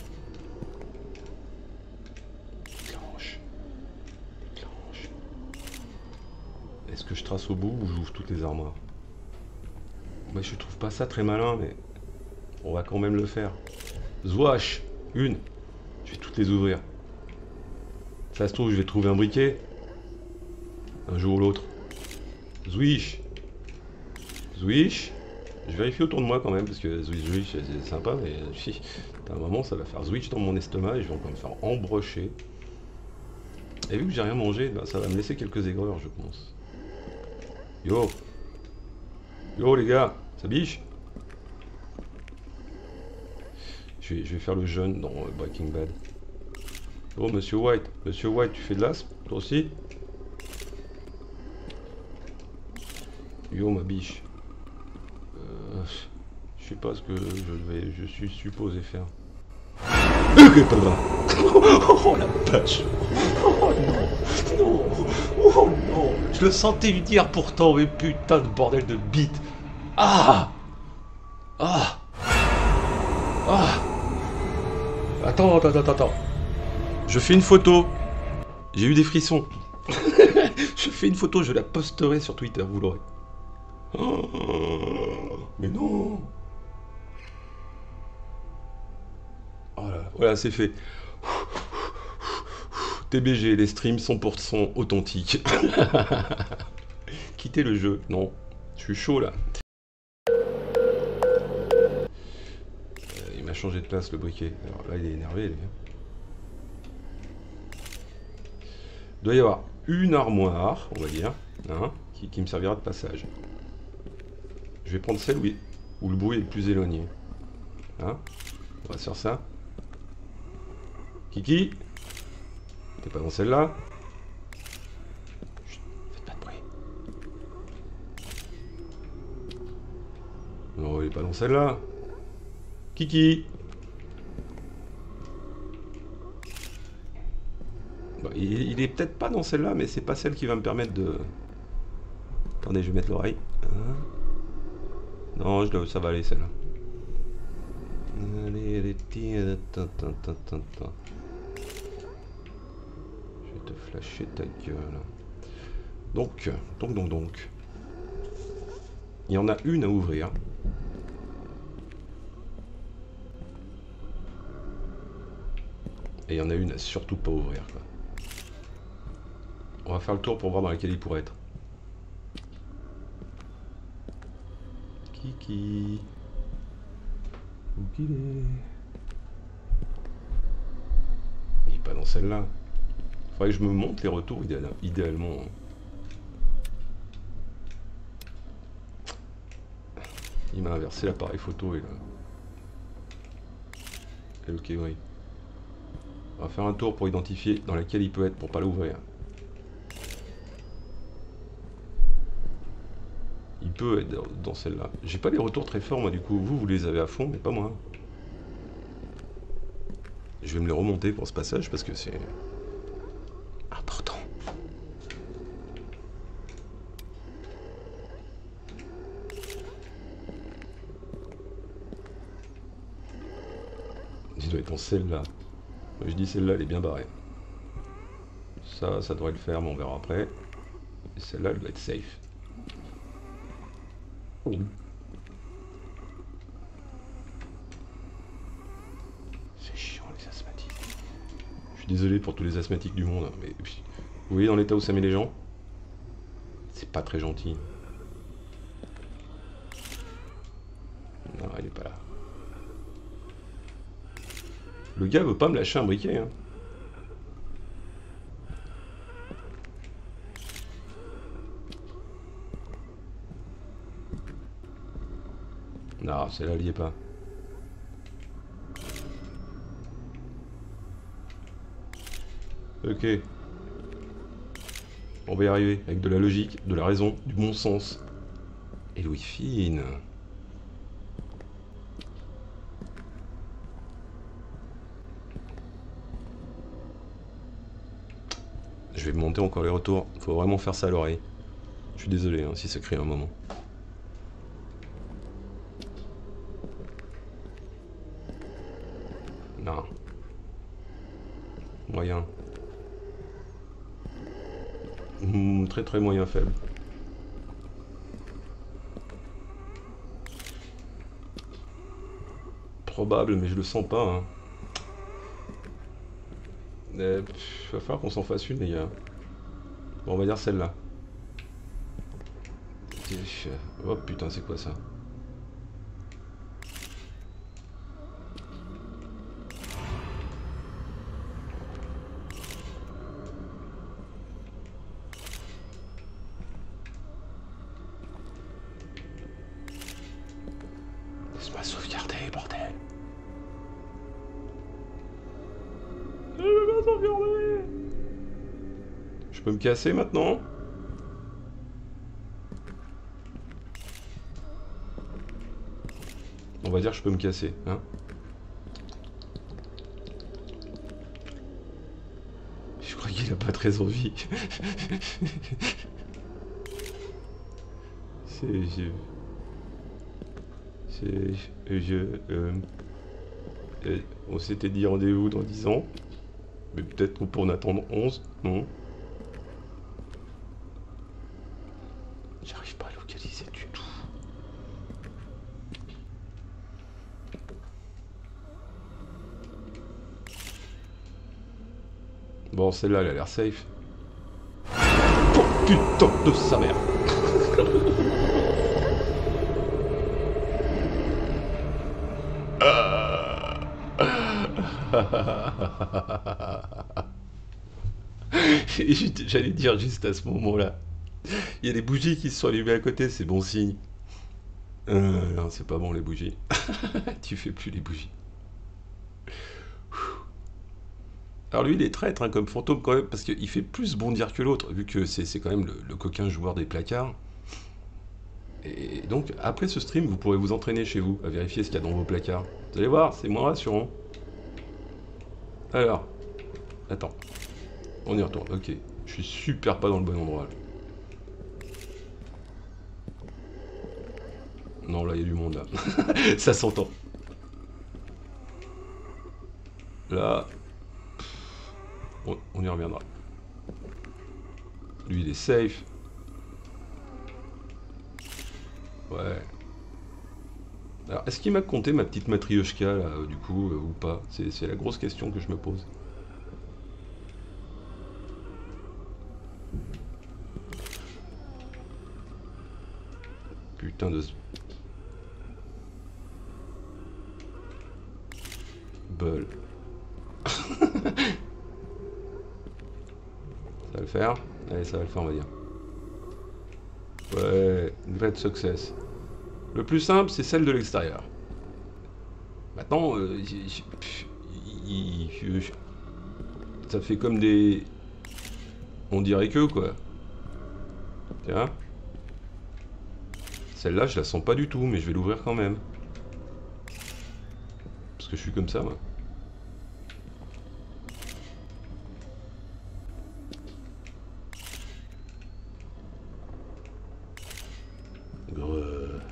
Déclenche. Déclenche. Est-ce que je trace au bout ou j'ouvre toutes les armoires? Moi je trouve pas ça très malin, mais on va quand même le faire. Zouache, une. Je vais toutes les ouvrir. Ça se trouve, je vais trouver un briquet. Un jour ou l'autre. Zwish. Zwish. Je vérifie autour de moi quand même, parce que Zwish, Zwish, c'est sympa, mais à un moment, ça va faire Zwish dans mon estomac et je vais encore me faire embrocher. Et vu que j'ai rien mangé, bah, ça va me laisser quelques aigreurs, je pense. Yo. Yo, les gars, ça biche. Je vais, je vais faire le jeune dans Breaking Bad. Oh, Monsieur White. Monsieur White, tu fais de l'asthme, toi aussi? Yo, ma biche. Euh, je sais pas ce que je vais, je suis supposé faire. Oh la vache. Oh non. Non. Oh non. Je le sentais venir pourtant, mais putain de bordel de bite. Ah. Ah. Ah. Attends, attends, attends, attends. Je fais une photo. J'ai eu des frissons. Je fais une photo, je la posterai sur Twitter, vous l'aurez. Oh, mais non. Voilà, voilà, c'est fait. T B G, les streams cent pour cent authentiques. Quittez le jeu. Non, je suis chaud là. Euh, il m'a changé de place le briquet. Alors là, il est énervé. Lui. Il doit y avoir une armoire, on va dire, hein, qui, qui me servira de passage. Je vais prendre celle où, où le bruit est le plus éloigné. Hein, on va se faire ça. Kiki, t'es pas dans celle-là? Chut, faites pas de bruit. Non, il est pas dans celle-là. Kiki. Bon, il, il est peut-être pas dans celle-là, mais c'est pas celle qui va me permettre de... Attendez, je vais mettre l'oreille. Hein, non, je, ça va aller celle-là. Allez, allez, tiens, attends, attends, attends, attends. Je vais te flasher ta gueule. Donc, donc, donc, donc. Il y en a une à ouvrir. Et il y en a une à surtout pas ouvrir, quoi. On va faire le tour pour voir dans laquelle il pourrait être. Kiki. Où qu'il est? Il est pas dans celle-là. Faudrait que je me monte les retours idéal, idéalement. Il m'a inversé l'appareil photo et là. Et ok, oui. On va faire un tour pour identifier dans laquelle il peut être pour pas l'ouvrir. Il peut être dans celle-là. J'ai pas les retours très forts moi du coup. Vous, vous les avez à fond, mais pas moi. Je vais me les remonter pour ce passage parce que c'est important. Il doit être dans celle-là. Je dis celle-là, elle est bien barrée. Ça, ça devrait le faire, mais on verra après. Et celle-là, elle doit être safe. Oh. C'est chiant les asthmatiques. Je suis désolé pour tous les asthmatiques du monde, mais vous voyez dans l'état où ça met les gens? C'est pas très gentil. Non, il est pas là. Le gars veut pas me lâcher un briquet, hein. Non, celle-là, elle y est pas. Ok. On va y arriver, avec de la logique, de la raison, du bon sens. Et Louis fine. Je vais monter encore les retours. Faut vraiment faire ça à l'oreille. Je suis désolé hein, si ça crie un moment. Non. Moyen. Mmh, très très moyen faible. Probable, mais je le sens pas. Hein. Euh, pff, va falloir qu'on s'en fasse une, les gars. Bon, on va dire celle-là. Oh putain, c'est quoi ça? Laisse-moi sauvegarder, bordel. Je veux pas sauvegarder. Je peux me casser maintenant? On va dire que je peux me casser, hein. Je crois qu'il a pas très envie. C'est... Je... C'est... Je... Euh, euh, on s'était dit rendez-vous dans dix ans. Mais peut-être qu'on peut en attendre onze, non? J'arrive pas à localiser du tout. Bon, celle-là, elle a l'air safe. Oh putain de sa mère! J'allais dire juste à ce moment-là. Il y a des bougies qui se sont allumées à côté, c'est bon signe. Euh, non, c'est pas bon les bougies. Tu fais plus les bougies. Alors lui, il est traître hein, comme fantôme quand même, parce qu'il fait plus bondir que l'autre, vu que c'est quand même le, le coquin joueur des placards. Et donc, après ce stream, vous pourrez vous entraîner chez vous, à vérifier ce qu'il y a dans vos placards. Vous allez voir, c'est moins rassurant. Alors, attends. On y retourne, ok. Je suis super pas dans le bon endroit. Là. Non, là, il y a du monde, là. Ça s'entend. Là... On, on y reviendra. Lui, il est safe. Ouais. Alors, est-ce qu'il m'a compté ma petite matrioshka, là, euh, du coup, euh, ou pas? C'est la grosse question que je me pose. Putain de... Bol. Ça va le faire? Allez, ça va le faire, on va dire. Ouais, great success. Le plus simple, c'est celle de l'extérieur. Maintenant, euh, ça fait comme des... On dirait que, quoi. Tiens. Celle-là, je la sens pas du tout, mais je vais l'ouvrir quand même. Parce que je suis comme ça, moi. Grrr.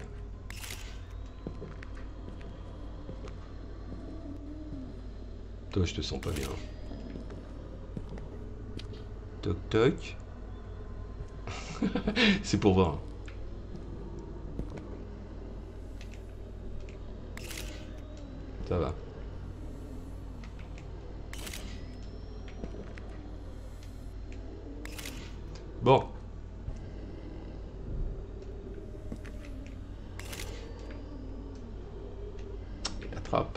Toi, je te sens pas bien. Toc toc. C'est pour voir. Ça va. Bon. Attrape.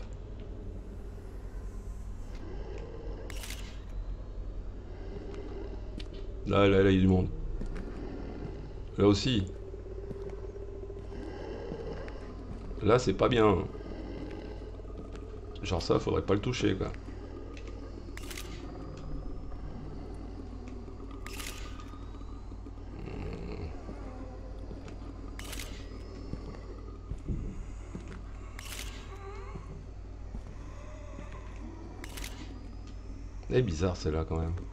Là, là, là, il y a du monde. Là aussi. Là, c'est pas bien. Genre ça, faudrait pas le toucher, quoi. Elle est bizarre, celle-là, quand même.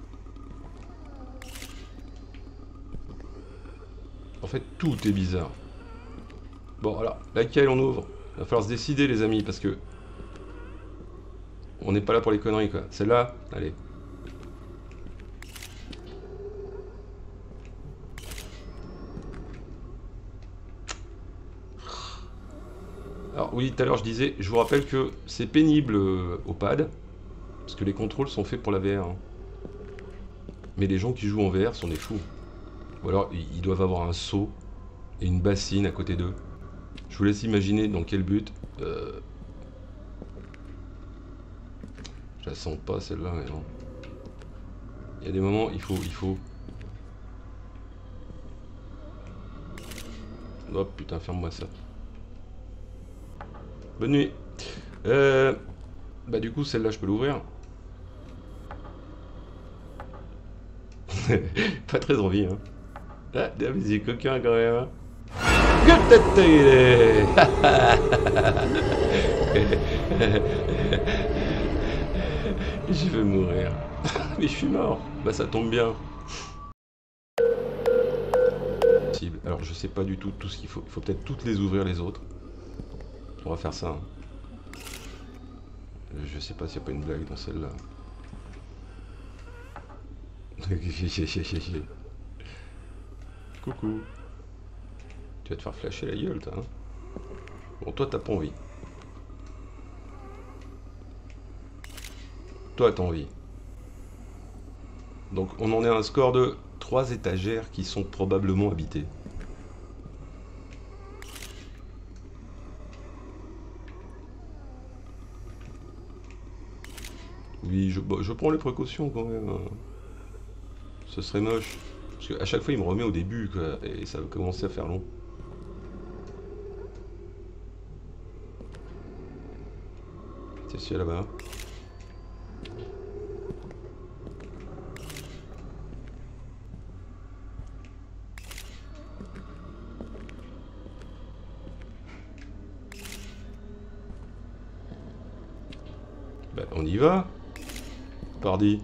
En fait, tout est bizarre. Bon, alors, laquelle on ouvre? Il va falloir se décider, les amis, parce que... On n'est pas là pour les conneries, quoi. Celle-là, allez. Alors, oui, tout à l'heure, je disais, je vous rappelle que c'est pénible euh, au pad. Parce que les contrôles sont faits pour la V R. Hein. Mais les gens qui jouent en V R sont des fous. Ou alors, ils doivent avoir un seau et une bassine à côté d'eux. Je vous laisse imaginer dans quel but. Euh... Je la sens pas celle-là, mais non. Il y a des moments, il faut, il faut. Oh putain, ferme-moi ça. Bonne nuit. Euh... Bah du coup, celle-là, je peux l'ouvrir. Pas très envie, hein. Ah, mais c'est coquin quand même. Hein. Que tête il est. Je veux mourir. Mais je suis mort. Bah ça tombe bien. Alors je sais pas du tout tout ce qu'il faut. Il faut peut-être toutes les ouvrir les autres. On va faire ça. Hein. Je sais pas s'il n'y a pas une blague dans celle-là. Coucou. Tu vas te faire flasher la gueule, toi. Hein. Bon, toi, t'as pas envie. Toi, t'as envie. Donc, on en est à un score de trois étagères qui sont probablement habitées. Oui, je, bah, je prends les précautions quand même. Ce serait moche. Parce qu'à chaque fois, il me remet au début, quoi, et ça va commencer à faire long. C'est celui là-bas. Bah, on y va. Pardi.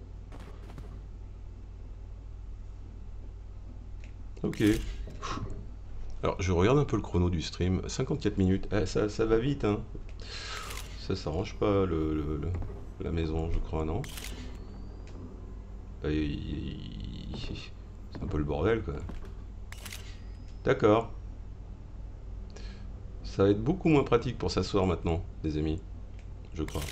Ok. Alors, je regarde un peu le chrono du stream. cinquante-quatre minutes. Ah, ça, ça va vite, hein. Ça s'arrange pas, le, le, le, la maison, je crois, non? C'est un peu le bordel, quoi. D'accord. Ça va être beaucoup moins pratique pour s'asseoir maintenant, les amis. Je crois.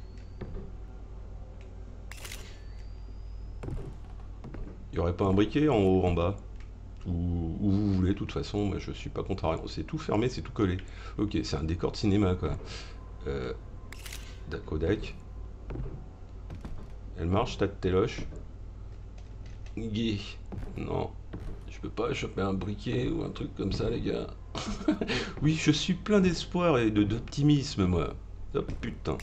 Il n'y aurait pas un briquet en haut, en bas? Où, où vous voulez, de toute façon, moi, je suis pas contrariant. C'est tout fermé, c'est tout collé. Ok, c'est un décor de cinéma, quoi. Euh, Dakodak. Elle marche, tas de téloche. Gay. Non, je peux pas choper un briquet ou un truc comme ça, les gars. Oui, je suis plein d'espoir et d'optimisme, moi. Oh putain.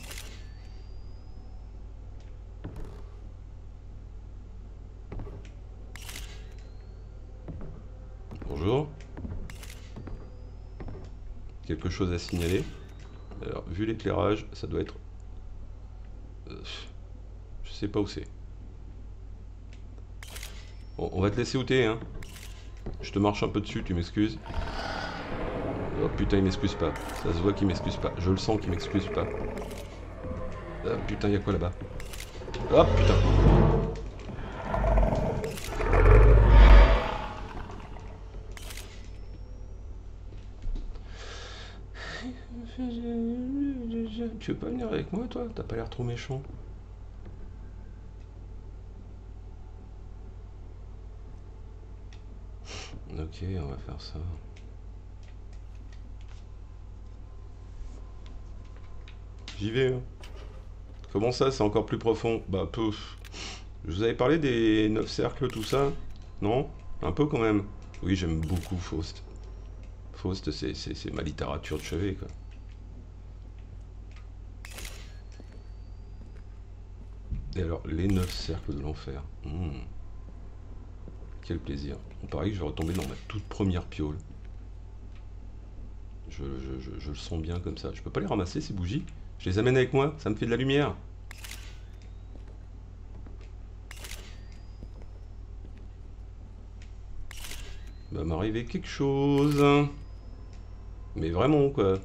Bonjour. Quelque chose à signaler. Alors, vu l'éclairage, ça doit être... Euh, je sais pas où c'est. Bon, on va te laisser où t'es, hein. Je te marche un peu dessus, tu m'excuses. Oh putain, il m'excuse pas. Ça se voit qu'il m'excuse pas. Je le sens qu'il m'excuse pas. Oh putain, y'a quoi là-bas? Oh putain. Tu veux pas venir avec moi, toi? T'as pas l'air trop méchant. Ok, on va faire ça. J'y vais. Hein. Comment ça, c'est encore plus profond? Bah, peu. Je vous avais parlé des neuf cercles, tout ça? Non? Un peu quand même. Oui, j'aime beaucoup Faust. Faust, c'est ma littérature de chevet, quoi. Et alors, les neuf cercles de l'enfer. Mmh. Quel plaisir. On paraît que je vais retomber dans ma toute première piole. Je, je, je, je le sens bien comme ça. Je peux pas les ramasser, ces bougies? Je les amène avec moi, ça me fait de la lumière. Il va m'arriver quelque chose. Mais vraiment, quoi.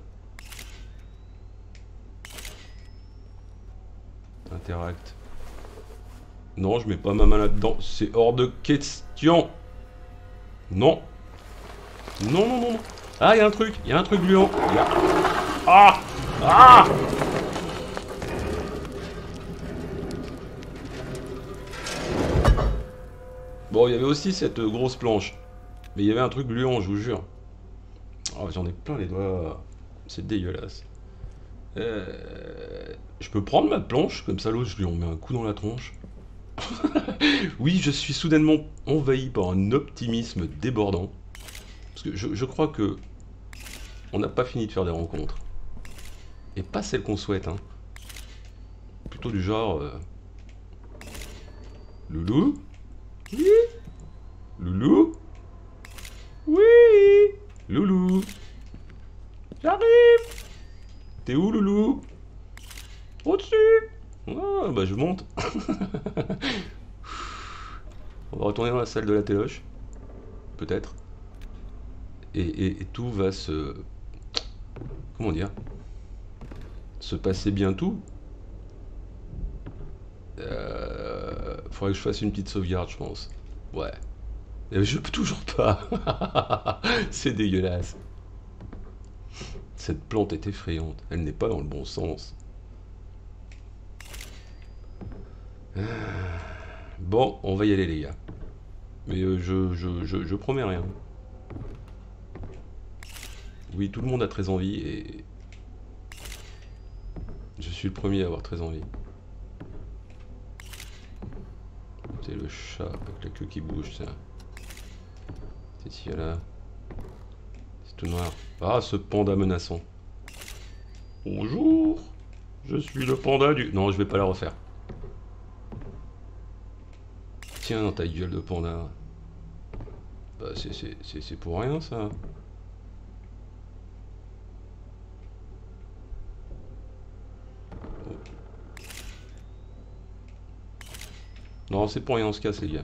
Interact. Non, je mets pas ma main là-dedans. C'est hors de question. Non. Non, non, non, non. Ah, il y a un truc. Il y a un truc gluant. Y a... Ah. Ah. Bon, il y avait aussi cette euh, grosse planche. Mais il y avait un truc gluant, je vous jure. Oh, j'en ai plein les doigts. C'est dégueulasse. Euh, Je peux prendre ma planche, comme ça l'autre, je lui en mets un coup dans la tronche. Oui, je suis soudainement envahi par un optimisme débordant. Parce que je, je crois que on n'a pas fini de faire des rencontres. Et pas celles qu'on souhaite, hein. Plutôt du genre... euh, Loulou? Oui? Loulou? Oui? Loulou? J'arrive! T'es où, Loulou? Au-dessus! Ah, bah je monte. On va retourner dans la salle de la téloche. Peut-être. Et, et- et tout va se... Comment dire? Se passer bien tout. Euh, faudrait que je fasse une petite sauvegarde, je pense. Ouais. Mais je peux toujours pas. C'est dégueulasse. Cette plante est effrayante. Elle n'est pas dans le bon sens. Bon, on va y aller, les gars. Mais euh, je, je, je, je promets rien. Oui, tout le monde a très envie et... Je suis le premier à avoir très envie. C'est le chat avec la queue qui bouge, ça. C'est ici, là. C'est tout noir. Ah, ce panda menaçant. Bonjour. Je suis le panda du... Non, je vais pas la refaire. Tiens, dans ta gueule de panda. Bah, c'est- c'est c'est- c'est pour rien, ça. Non, c'est pour rien, on se casse, les gars.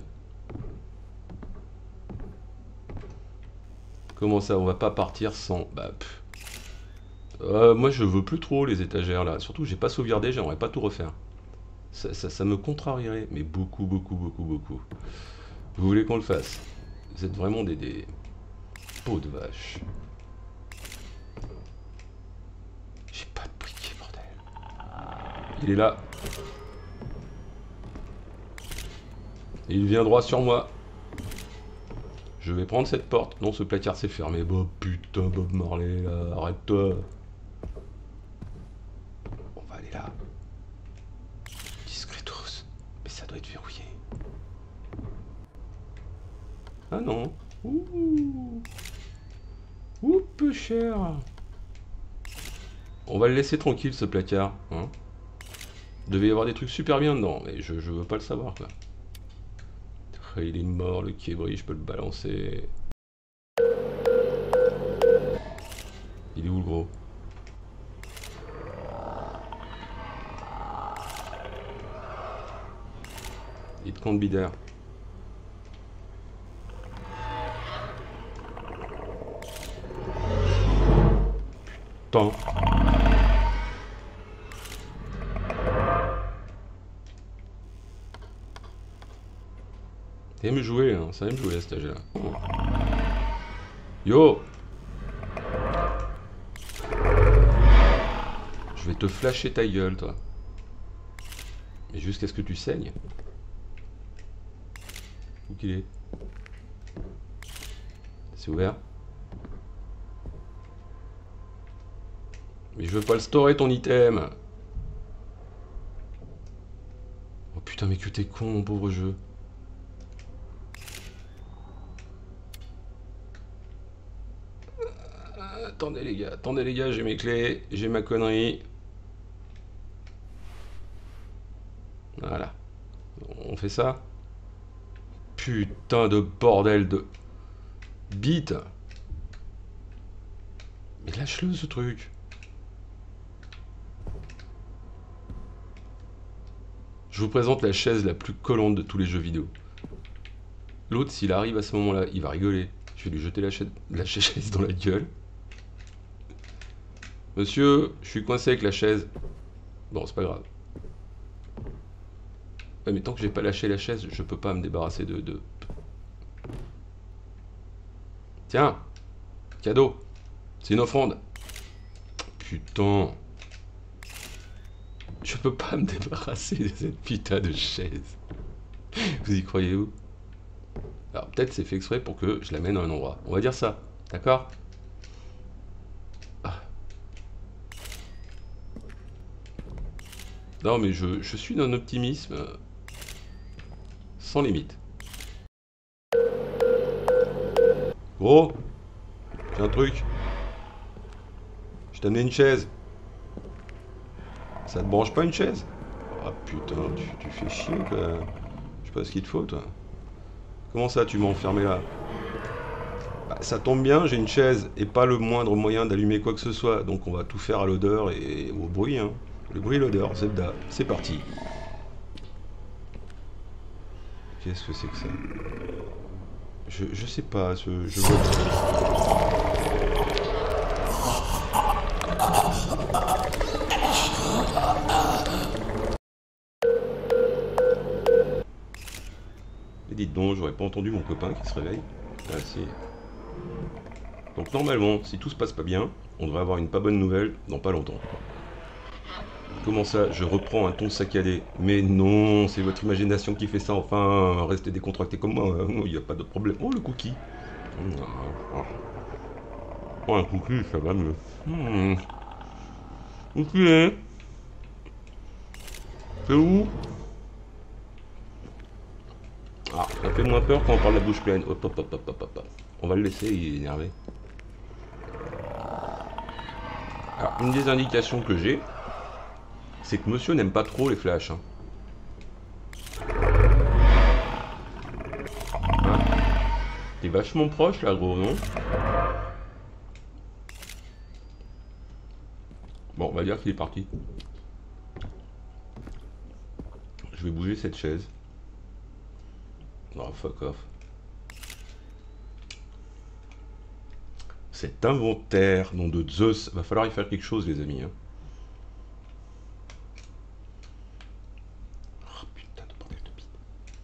Comment ça, on va pas partir sans... Bah, pff. Euh, moi, je veux plus trop les étagères, là. Surtout, j'ai pas sauvegardé, j'aimerais pas tout refaire. Ça, ça, ça me contrarierait, mais beaucoup, beaucoup, beaucoup, beaucoup. Vous voulez qu'on le fasse? Vous êtes vraiment des, des peaux de vache. J'ai pas de briquet, bordel. Il est là. Et il vient droit sur moi. Je vais prendre cette porte. Non, ce placard s'est fermé. Bah putain, Bob Marley, là, arrête-toi. On va aller là. Discretos. Mais ça doit être verrouillé. Ah non. Ouh. Ouh, peu cher. On va le laisser tranquille, ce placard. Hein. Il devait y avoir des trucs super bien dedans, mais je, je veux pas le savoir, quoi. Il est mort, le kébri, je peux le balancer. Il est où, le gros? Il te compte bidère. Putain. Ça aime jouer, hein. Ça aime jouer à cet âge-là. Yo! Je vais te flasher ta gueule, toi. Mais jusqu'à ce que tu saignes. Où qu'il est? C'est ouvert? Mais je veux pas le storer, ton item! Oh putain, mais que t'es con, mon pauvre jeu. Attendez les gars, attendez les gars, j'ai mes clés, j'ai ma connerie. Voilà. On fait ça. Putain de bordel de... bite. Mais lâche-le ce truc. Je vous présente la chaise la plus collante de tous les jeux vidéo. L'autre, s'il arrive à ce moment-là, il va rigoler. Je vais lui jeter la, chaise, la chaise dans la gueule. Monsieur, je suis coincé avec la chaise. Bon, c'est pas grave. Ouais, mais tant que j'ai pas lâché la chaise, je peux pas me débarrasser de... de... Tiens, cadeau. C'est une offrande. Putain. Je peux pas me débarrasser de cette putain de chaise. Vous y croyez où? Alors peut-être c'est fait exprès pour que je l'amène à un endroit. On va dire ça, d'accord? Ah. Non mais je, je suis d'un optimisme sans limite. Oh, j'ai un truc. Je t'ai amené une chaise. Ça te branche pas une chaise? Ah putain, tu, tu fais chier quoi. Je sais pas ce qu'il te faut toi. Comment ça tu m'as enfermé là? Bah, ça tombe bien, j'ai une chaise et pas le moindre moyen d'allumer quoi que ce soit. Donc on va tout faire à l'odeur et au bruit. Hein. Le bruit et l'odeur, Zelda. C'est parti. Qu'est-ce que c'est que ça? Je, je sais pas, je, je vois... Et dites donc, j'aurais pas entendu mon copain qui se réveille. Ah si. Donc normalement, si tout se passe pas bien, on devrait avoir une pas bonne nouvelle dans pas longtemps. Comment ça, je reprends un ton saccadé? Mais non, c'est votre imagination qui fait ça, enfin, restez décontracté comme moi, il n'y a pas de problème. Oh, le cookie. Oh, un cookie, ça va mieux. Hmm. Ok. C'est où? Ah, ça fait moins peur quand on parle la bouche pleine. Hop, hop, hop, hop, hop, hop. On va le laisser, il est énervé. Alors, une des indications que j'ai, c'est que monsieur n'aime pas trop les flashs. Hein. Hein? T'es vachement proche là, gros, non? Bon, on va dire qu'il est parti. Je vais bouger cette chaise. Oh, fuck off. Cet inventaire, nom de Zeus, va falloir y faire quelque chose, les amis. Hein. Oh putain de bordel de bite.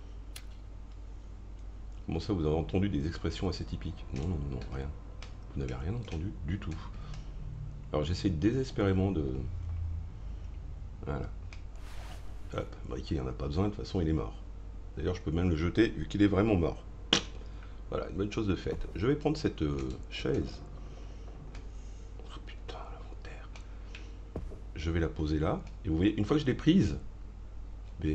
Comment ça, vous avez entendu des expressions assez typiques? Non, non, non, rien. Vous n'avez rien entendu du tout. Alors j'essaie désespérément de... Voilà. Hop, briquet, il n'y en a pas besoin, de toute façon il est mort. D'ailleurs je peux même le jeter vu qu'il est vraiment mort. Voilà, une bonne chose de faite. Je vais prendre cette euh, chaise. Oh putain, l'inventaire. Je vais la poser là. Et vous voyez, une fois que je l'ai prise... B.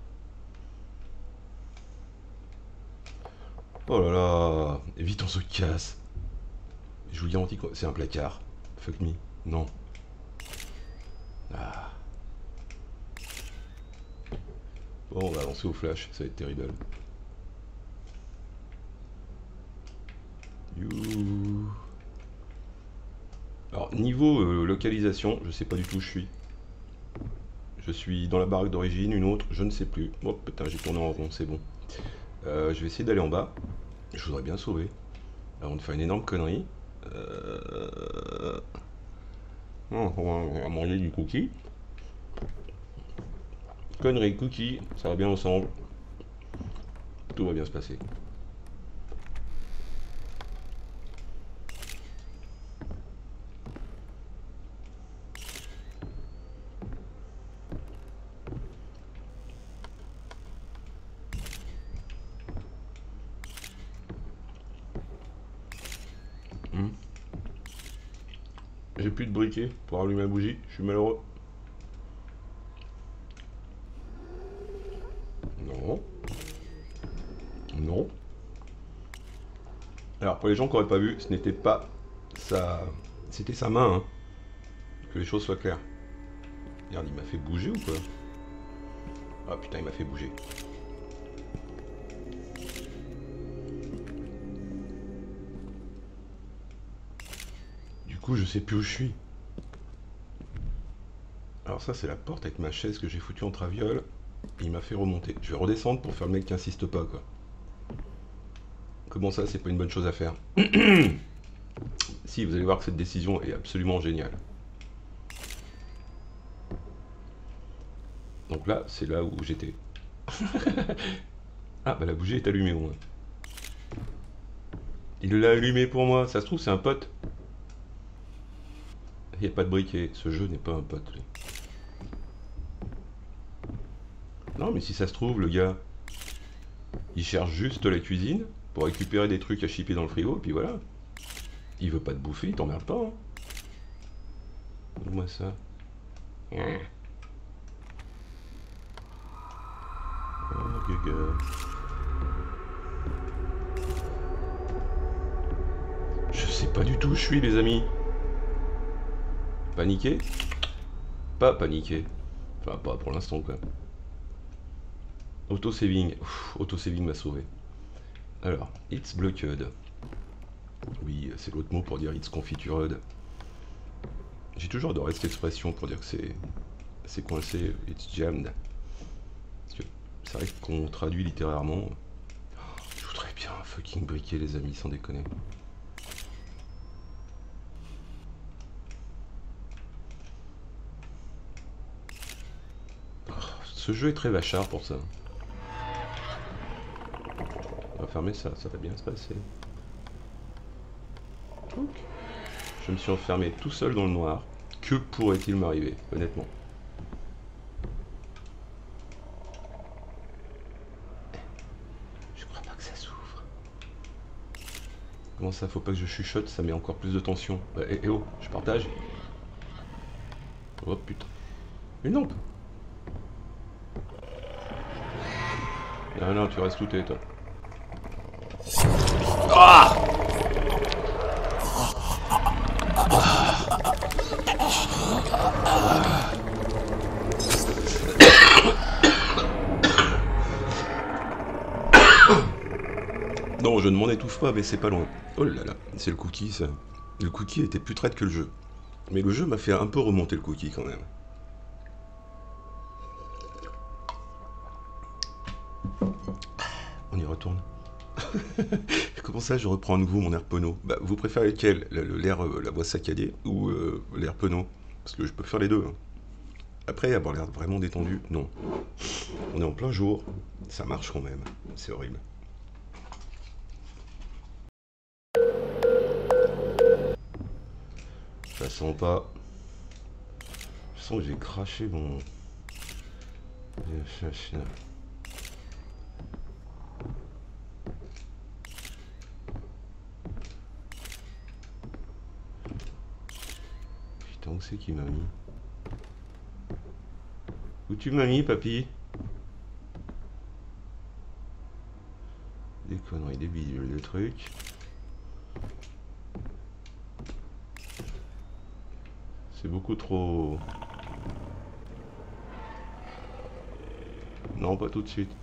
Oh là là, et vite on se casse. Je vous garantis quoi, c'est un placard. Fuck me. Non. Ah. Bon, on va lancer au flash, ça va être terrible. You. Alors, niveau euh, localisation, je sais pas du tout où je suis. Je suis dans la baraque d'origine, une autre, je ne sais plus. Oh putain, j'ai tourné en rond, c'est bon. Euh, je vais essayer d'aller en bas. Je voudrais bien sauver. Avant de faire une énorme connerie. Euh... Oh, on va manger du cookie. Connerie, cookie, ça va bien ensemble. Tout va bien se passer. Hmm. J'ai plus de briquet pour allumer la bougie, je suis malheureux. Non. Non. Alors pour les gens qui n'auraient pas vu, ce n'était pas sa... C'était sa main, hein. Que les choses soient claires. Regarde, il m'a fait bouger ou quoi? Ah putain, il m'a fait bouger. Du coup, je sais plus où je suis. Alors ça, c'est la porte avec ma chaise que j'ai foutue en traviole. Il m'a fait remonter. Je vais redescendre pour faire le mec qui insiste pas, quoi. Comment ça, c'est pas une bonne chose à faire? Si, vous allez voir que cette décision est absolument géniale. Donc là, c'est là où j'étais. Ah, bah la bougie est allumée au moins. Il l'a allumée pour moi. Ça se trouve, c'est un pote. Il n'y a pas de briquet. Ce jeu n'est pas un pote, lui. Non, mais si ça se trouve, le gars, il cherche juste la cuisine. pour récupérer des trucs à shipper dans le frigo, et puis voilà. Il veut pas te bouffer, il t'emmerde pas. Hein. Donne-moi ça. Mmh. Oh, gaga. Je sais pas du tout où je suis, les amis. Paniqué? Pas paniqué. Enfin, pas pour l'instant, quoi. Auto-saving. Auto-saving m'a sauvé. Alors, it's blocked. Oui, c'est l'autre mot pour dire it's confitured. J'ai toujours adoré cette expression pour dire que c'est c'est coincé, it's jammed. Parce que c'est vrai qu'on traduit littérairement. Je voudrais bien un fucking briquet, les amis, sans déconner. Oh, ce jeu est très vachard pour ça. On va fermer ça, ça va bien se passer. Je me suis enfermé tout seul dans le noir. Que pourrait-il m'arriver, honnêtement? Je crois pas que ça s'ouvre. Comment ça, faut pas que je chuchote, ça met encore plus de tension. Bah, eh, eh oh, je partage. Oh putain. Une lampe. Non, non, tu restes touté, toi. Ah! Non, je ne m'en étouffe pas, mais c'est pas loin. Oh là là, c'est le cookie, ça. Le cookie était plus traite que le jeu. Mais le jeu m'a fait un peu remonter le cookie, quand même. On y retourne. Comment ça, je reprends à nouveau mon air penaud? Bah, vous préférez lequel? L'air, euh, la voix saccadée ou euh, l'air penaud? Parce que je peux faire les deux. Hein. Après, avoir l'air vraiment détendu, non. On est en plein jour, ça marche quand même. C'est horrible. Ça sent pas. Je sens que j'ai craché mon. Putain, où c'est qui m'a mis? Où tu m'as mis, papy? Des conneries, des bidules, des trucs. C'est beaucoup trop... Non, pas tout de suite.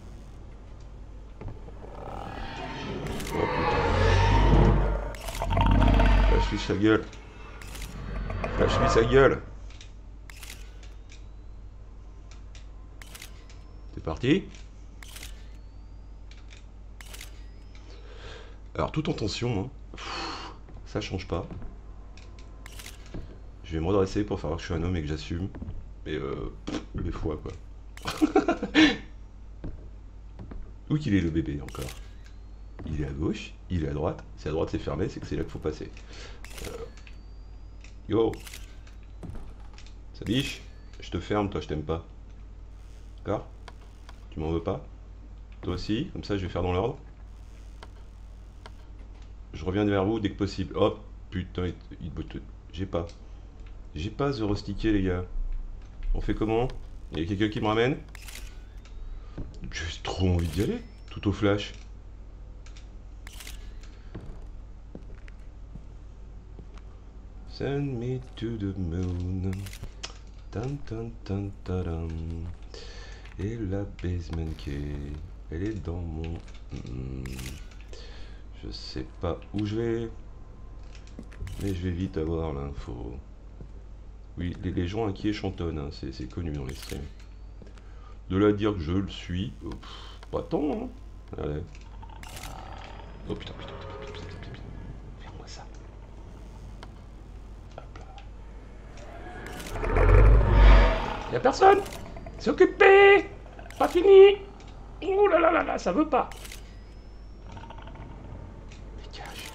Oh putain. Lâche-lui sa gueule. Lâche-lui sa gueule. C'est parti. Alors tout en tension, hein. Ça change pas. Je vais me redresser pour faire voir que je suis un homme et que j'assume. Mais euh, les fois quoi. Où qu'il est le bébé encore? Il est à gauche, il est à droite. Si à droite c'est fermé, c'est que c'est là qu'il faut passer. Euh... Yo. Ça biche. Je te ferme, toi je t'aime pas. D'accord? Tu m'en veux pas? Toi aussi, comme ça je vais faire dans l'ordre. Je reviens vers vous dès que possible. Oh putain, il, il, il, j'ai pas. J'ai pas The Rustiqué, les gars. On fait comment? Il y a quelqu'un qui me ramène? J'ai trop envie d'y aller, tout au flash. Send me to the moon. Tan tan tan taram. Et la basement key, elle est dans mon... Hmm. Je sais pas où je vais. Mais je vais vite avoir l'info. Oui, les, les gens inquiets chantonnent, hein, c'est connu dans les streams. De là à dire que je le suis, oh, pff, pas tant, hein. Allez. Oh putain, putain, putain, putain, putain, putain. Ferme-moi ça. Hop là. Y'a personne. C'est occupé. Pas fini. Oh là là là là, ça veut pas. Dégage.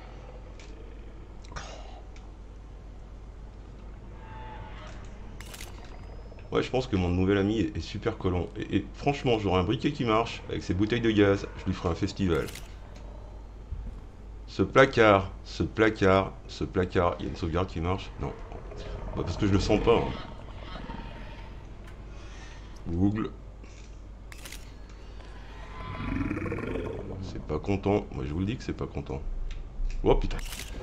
Ouais, je pense que mon nouvel ami est, est super collant. Et, et franchement, j'aurai un briquet qui marche, avec ses bouteilles de gaz, je lui ferai un festival. Ce placard, ce placard, ce placard, il y a une sauvegarde qui marche? Non. Bah parce que je le sens pas. Hein. Google. C'est pas content. Moi je vous le dis que c'est pas content. Oh putain.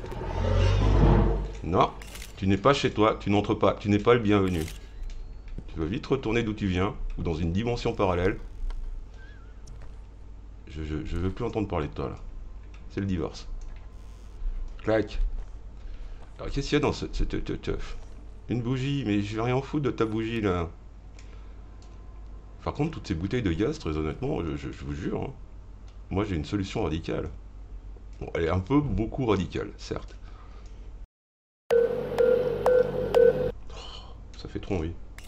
Non. Tu n'es pas chez toi, tu n'entres pas, tu n'es pas le bienvenu. Tu vas vite retourner d'où tu viens, ou dans une dimension parallèle. Je, je, je veux plus entendre parler de toi là. C'est le divorce. Clac. Alors qu'est-ce qu'il y a dans ce... ce, ce, ce, ce Une bougie, mais je vais rien foutre de ta bougie là. Par contre, toutes ces bouteilles de gaz, très honnêtement, je, je, je vous jure, hein, moi j'ai une solution radicale. Bon, elle est un peu beaucoup radicale, certes. Oh, ça fait trop envie.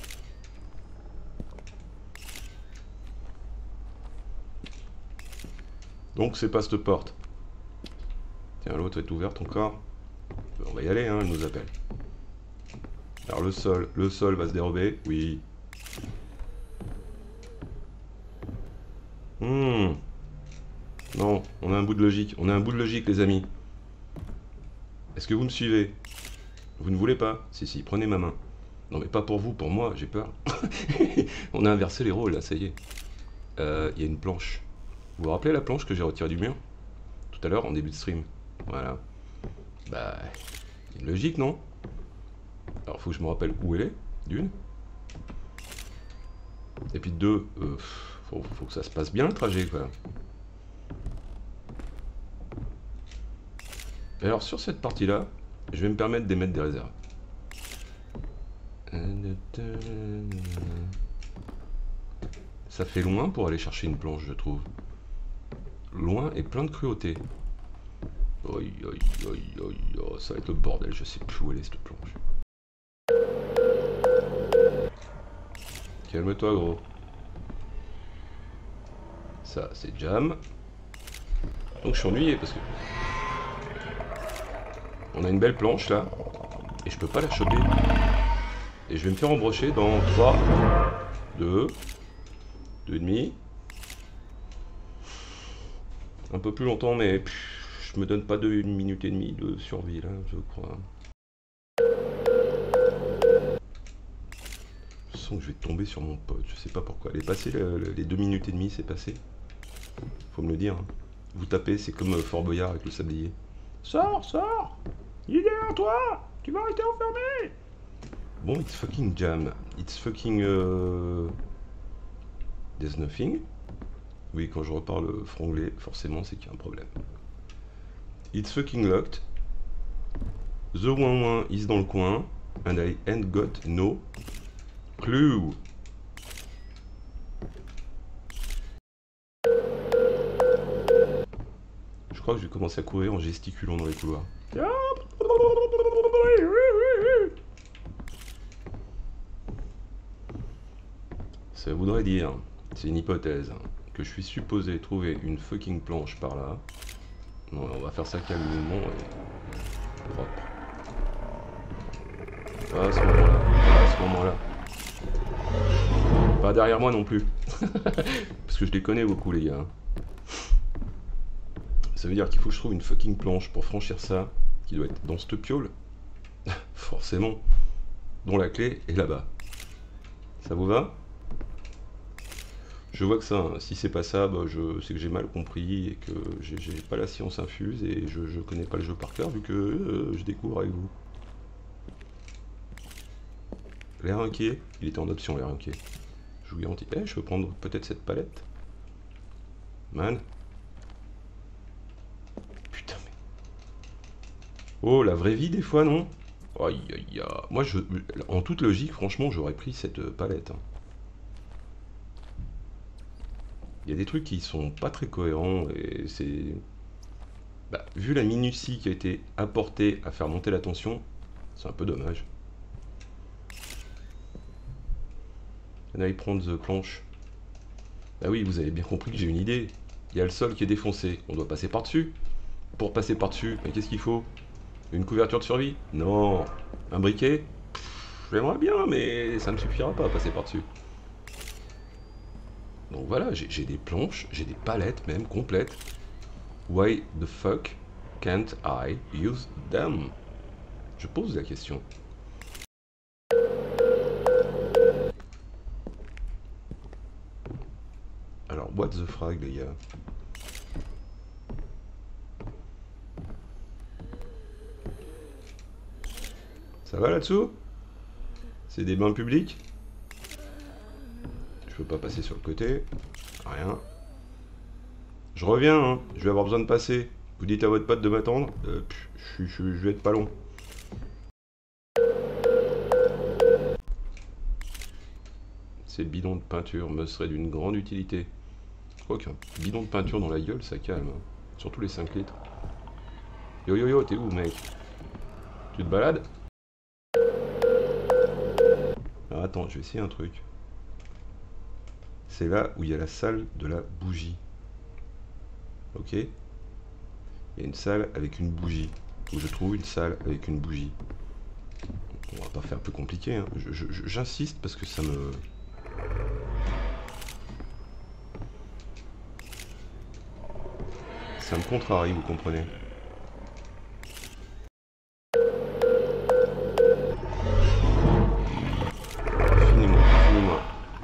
Donc c'est pas cette porte. Tiens, l'autre est ouverte encore. On va y aller, hein, elle nous appelle. Alors le sol, le sol va se dérober, oui. Hmm. Non, on a un bout de logique, on a un bout de logique les amis. Est-ce que vous me suivez? Vous ne voulez pas? Si, si, prenez ma main. Non mais pas pour vous, pour moi, j'ai peur. On a inversé les rôles là, ça y est. Il euh, y a une planche. Vous vous rappelez la planche que j'ai retirée du mur? Tout à l'heure, en début de stream. Voilà. Bah, il y a une logique, non? Alors, faut que je me rappelle où elle est, d'une. Et puis de deux, euh, faut, faut que ça se passe bien le trajet, quoi. Et alors, sur cette partie-là, je vais me permettre d'émettre des réserves. Ça fait loin pour aller chercher une planche, je trouve. Loin et plein de cruauté. Oi, oi, oi, oi, oi, ça va être le bordel, je sais plus où elle est cette planche. Calme-toi gros. Ça c'est jam. Donc je suis ennuyé parce que... On a une belle planche là. Et je peux pas la choper. Et je vais me faire embrocher dans trois, deux, deux et demi. Un peu plus longtemps mais pff, je me donne pas de une minute et demie de survie là, je crois. Je sens que je vais tomber sur mon pote, je sais pas pourquoi. Elle est passée, le, le, les deux minutes et demie, c'est passé. Faut me le dire. Hein. Vous tapez, c'est comme euh, Fort Boyard avec le sablier. Sors, sors! Il est derrière toi! Tu vas rester enfermé! Bon, it's fucking jam. It's fucking... Euh... There's nothing. Oui, quand je reparle franglais, forcément, c'est qu'il y a un problème. It's fucking locked. The one one is dans le coin. And I ain't got no clue. Je crois que je vais commencer à courir en gesticulant dans les couloirs. Ça voudrait dire, c'est une hypothèse, que je suis supposé trouver une fucking planche par là. Non, on va faire ça calmement et propre. Pas à ce moment-là. Pas à ce moment-là. Pas derrière moi non plus. Parce que je les connais beaucoup les gars. Ça veut dire qu'il faut que je trouve une fucking planche pour franchir ça, qui doit être dans cette piole. Forcément. Dont la clé est là-bas. Ça vous va? Je vois que ça, hein. Si c'est pas ça, bah je c'est que j'ai mal compris et que j'ai pas la science infuse et je, je connais pas le jeu par cœur vu que euh, je découvre avec vous. L'air inquiet, il était en option l'air inquiet. Je vous garantis. Eh, je peux prendre peut-être cette palette. Man. Putain mais. Oh, la vraie vie des fois, non? Aïe aïe aïe. Moi, je, en toute logique, franchement, j'aurais pris cette palette. Hein. Il y a des trucs qui sont pas très cohérents et c'est... Bah, vu la minutie qui a été apportée à faire monter la tension, c'est un peu dommage. And I prend the planche. Bah oui, vous avez bien compris que j'ai une idée. Il y a le sol qui est défoncé, on doit passer par-dessus. Pour passer par-dessus, mais qu'est-ce qu'il faut? Une couverture de survie? Non. Un briquet? J'aimerais bien, mais ça ne me suffira pas à passer par-dessus. Donc voilà, j'ai des planches, j'ai des palettes même complètes. Why the fuck can't I use them? Je pose la question. Alors, what the frag, les gars? Ça va là-dessous? C'est des bains publics? Je peux pas passer sur le côté. Rien. Je reviens, hein. Je vais avoir besoin de passer. Vous dites à votre pote de m'attendre. Euh, je, je, je vais être pas long. Ces bidons de peinture me seraient d'une grande utilité. Je crois qu'un bidon de peinture dans la gueule, ça calme. Hein. Surtout les cinq litres. Yo yo yo, t'es où, mec? Tu te balades? Alors attends, je vais essayer un truc. C'est là où il y a la salle de la bougie. Ok? Il y a une salle avec une bougie. Où je trouve une salle avec une bougie. On va pas faire plus compliqué. Hein. J'insiste parce que ça me... Ça me contrarie, vous comprenez? Finis-moi, finis-moi.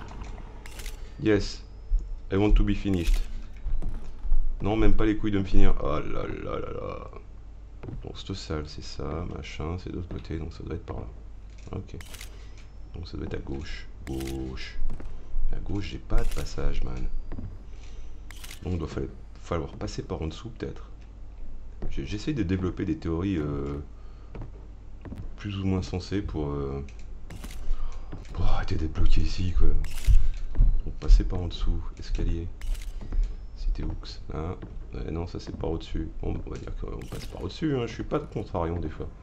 Yes, I want to be finished. Non, même pas les couilles de me finir. Oh là là là là. Donc cette salle, c'est ça, machin, c'est de l'autre côté, donc ça doit être par là. Ok. Donc ça doit être à gauche. Gauche. À gauche, j'ai pas de passage, man. Donc il doit falloir, falloir passer par en dessous, peut-être. J'essaie de développer des théories euh, plus ou moins sensées pour, euh, pour arrêter d'être bloqué ici, quoi. Donc passer par en dessous, escalier. C'était Hooks. Ah, ouais, non, ça c'est par au-dessus. Bon, on va dire qu'on passe par au-dessus, hein. Je suis pas contrariant des fois.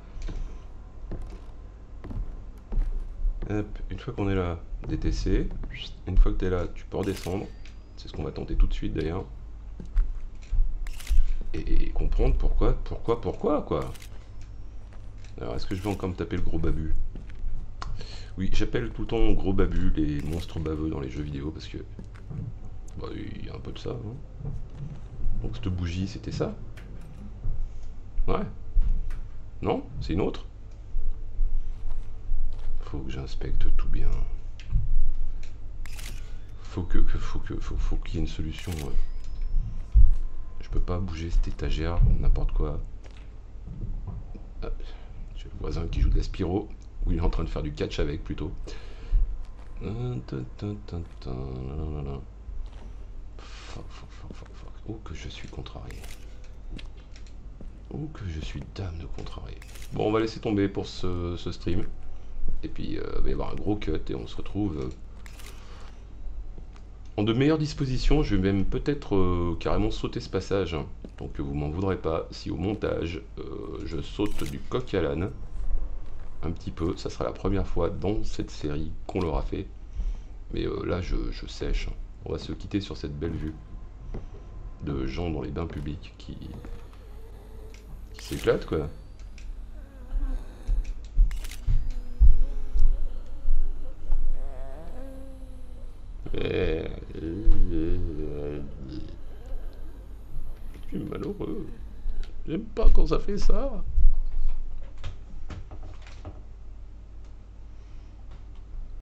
Hop, une fois qu'on est là, D T C. Une fois que tu es là, tu peux redescendre. C'est ce qu'on va tenter tout de suite d'ailleurs. Et, et comprendre pourquoi, pourquoi, pourquoi, quoi. Alors, est-ce que je vais encore me taper le gros babu? Oui, j'appelle tout le temps gros babu les monstres baveux dans les jeux vidéo parce que... Bah, il y a un peu de ça. Hein. Donc cette bougie, c'était ça? Ouais. Non? C'est une autre? Faut que j'inspecte tout bien. Faut que, que faut que faut, faut qu'il y ait une solution. Ouais. Je peux pas bouger cette étagère, n'importe quoi. Ah, j'ai le voisin qui joue de la Spyro, ou il est en train de faire du catch avec plutôt. Oh que je suis contrarié. Oh que je suis dame de contrarié. Bon, on va laisser tomber pour ce, ce stream. Et puis euh, il va y avoir un gros cut et on se retrouve euh, en de meilleures dispositions. Je vais même peut-être euh, carrément sauter ce passage. Hein. Donc vous m'en voudrez pas si au montage euh, je saute du coq à l'âne. Un petit peu. Ça sera la première fois dans cette série qu'on l'aura fait. Mais euh, là je, je sèche. Hein. On va se quitter sur cette belle vue de gens dans les bains publics qui, qui s'éclatent quoi. Je suis malheureux. J'aime pas quand ça fait ça.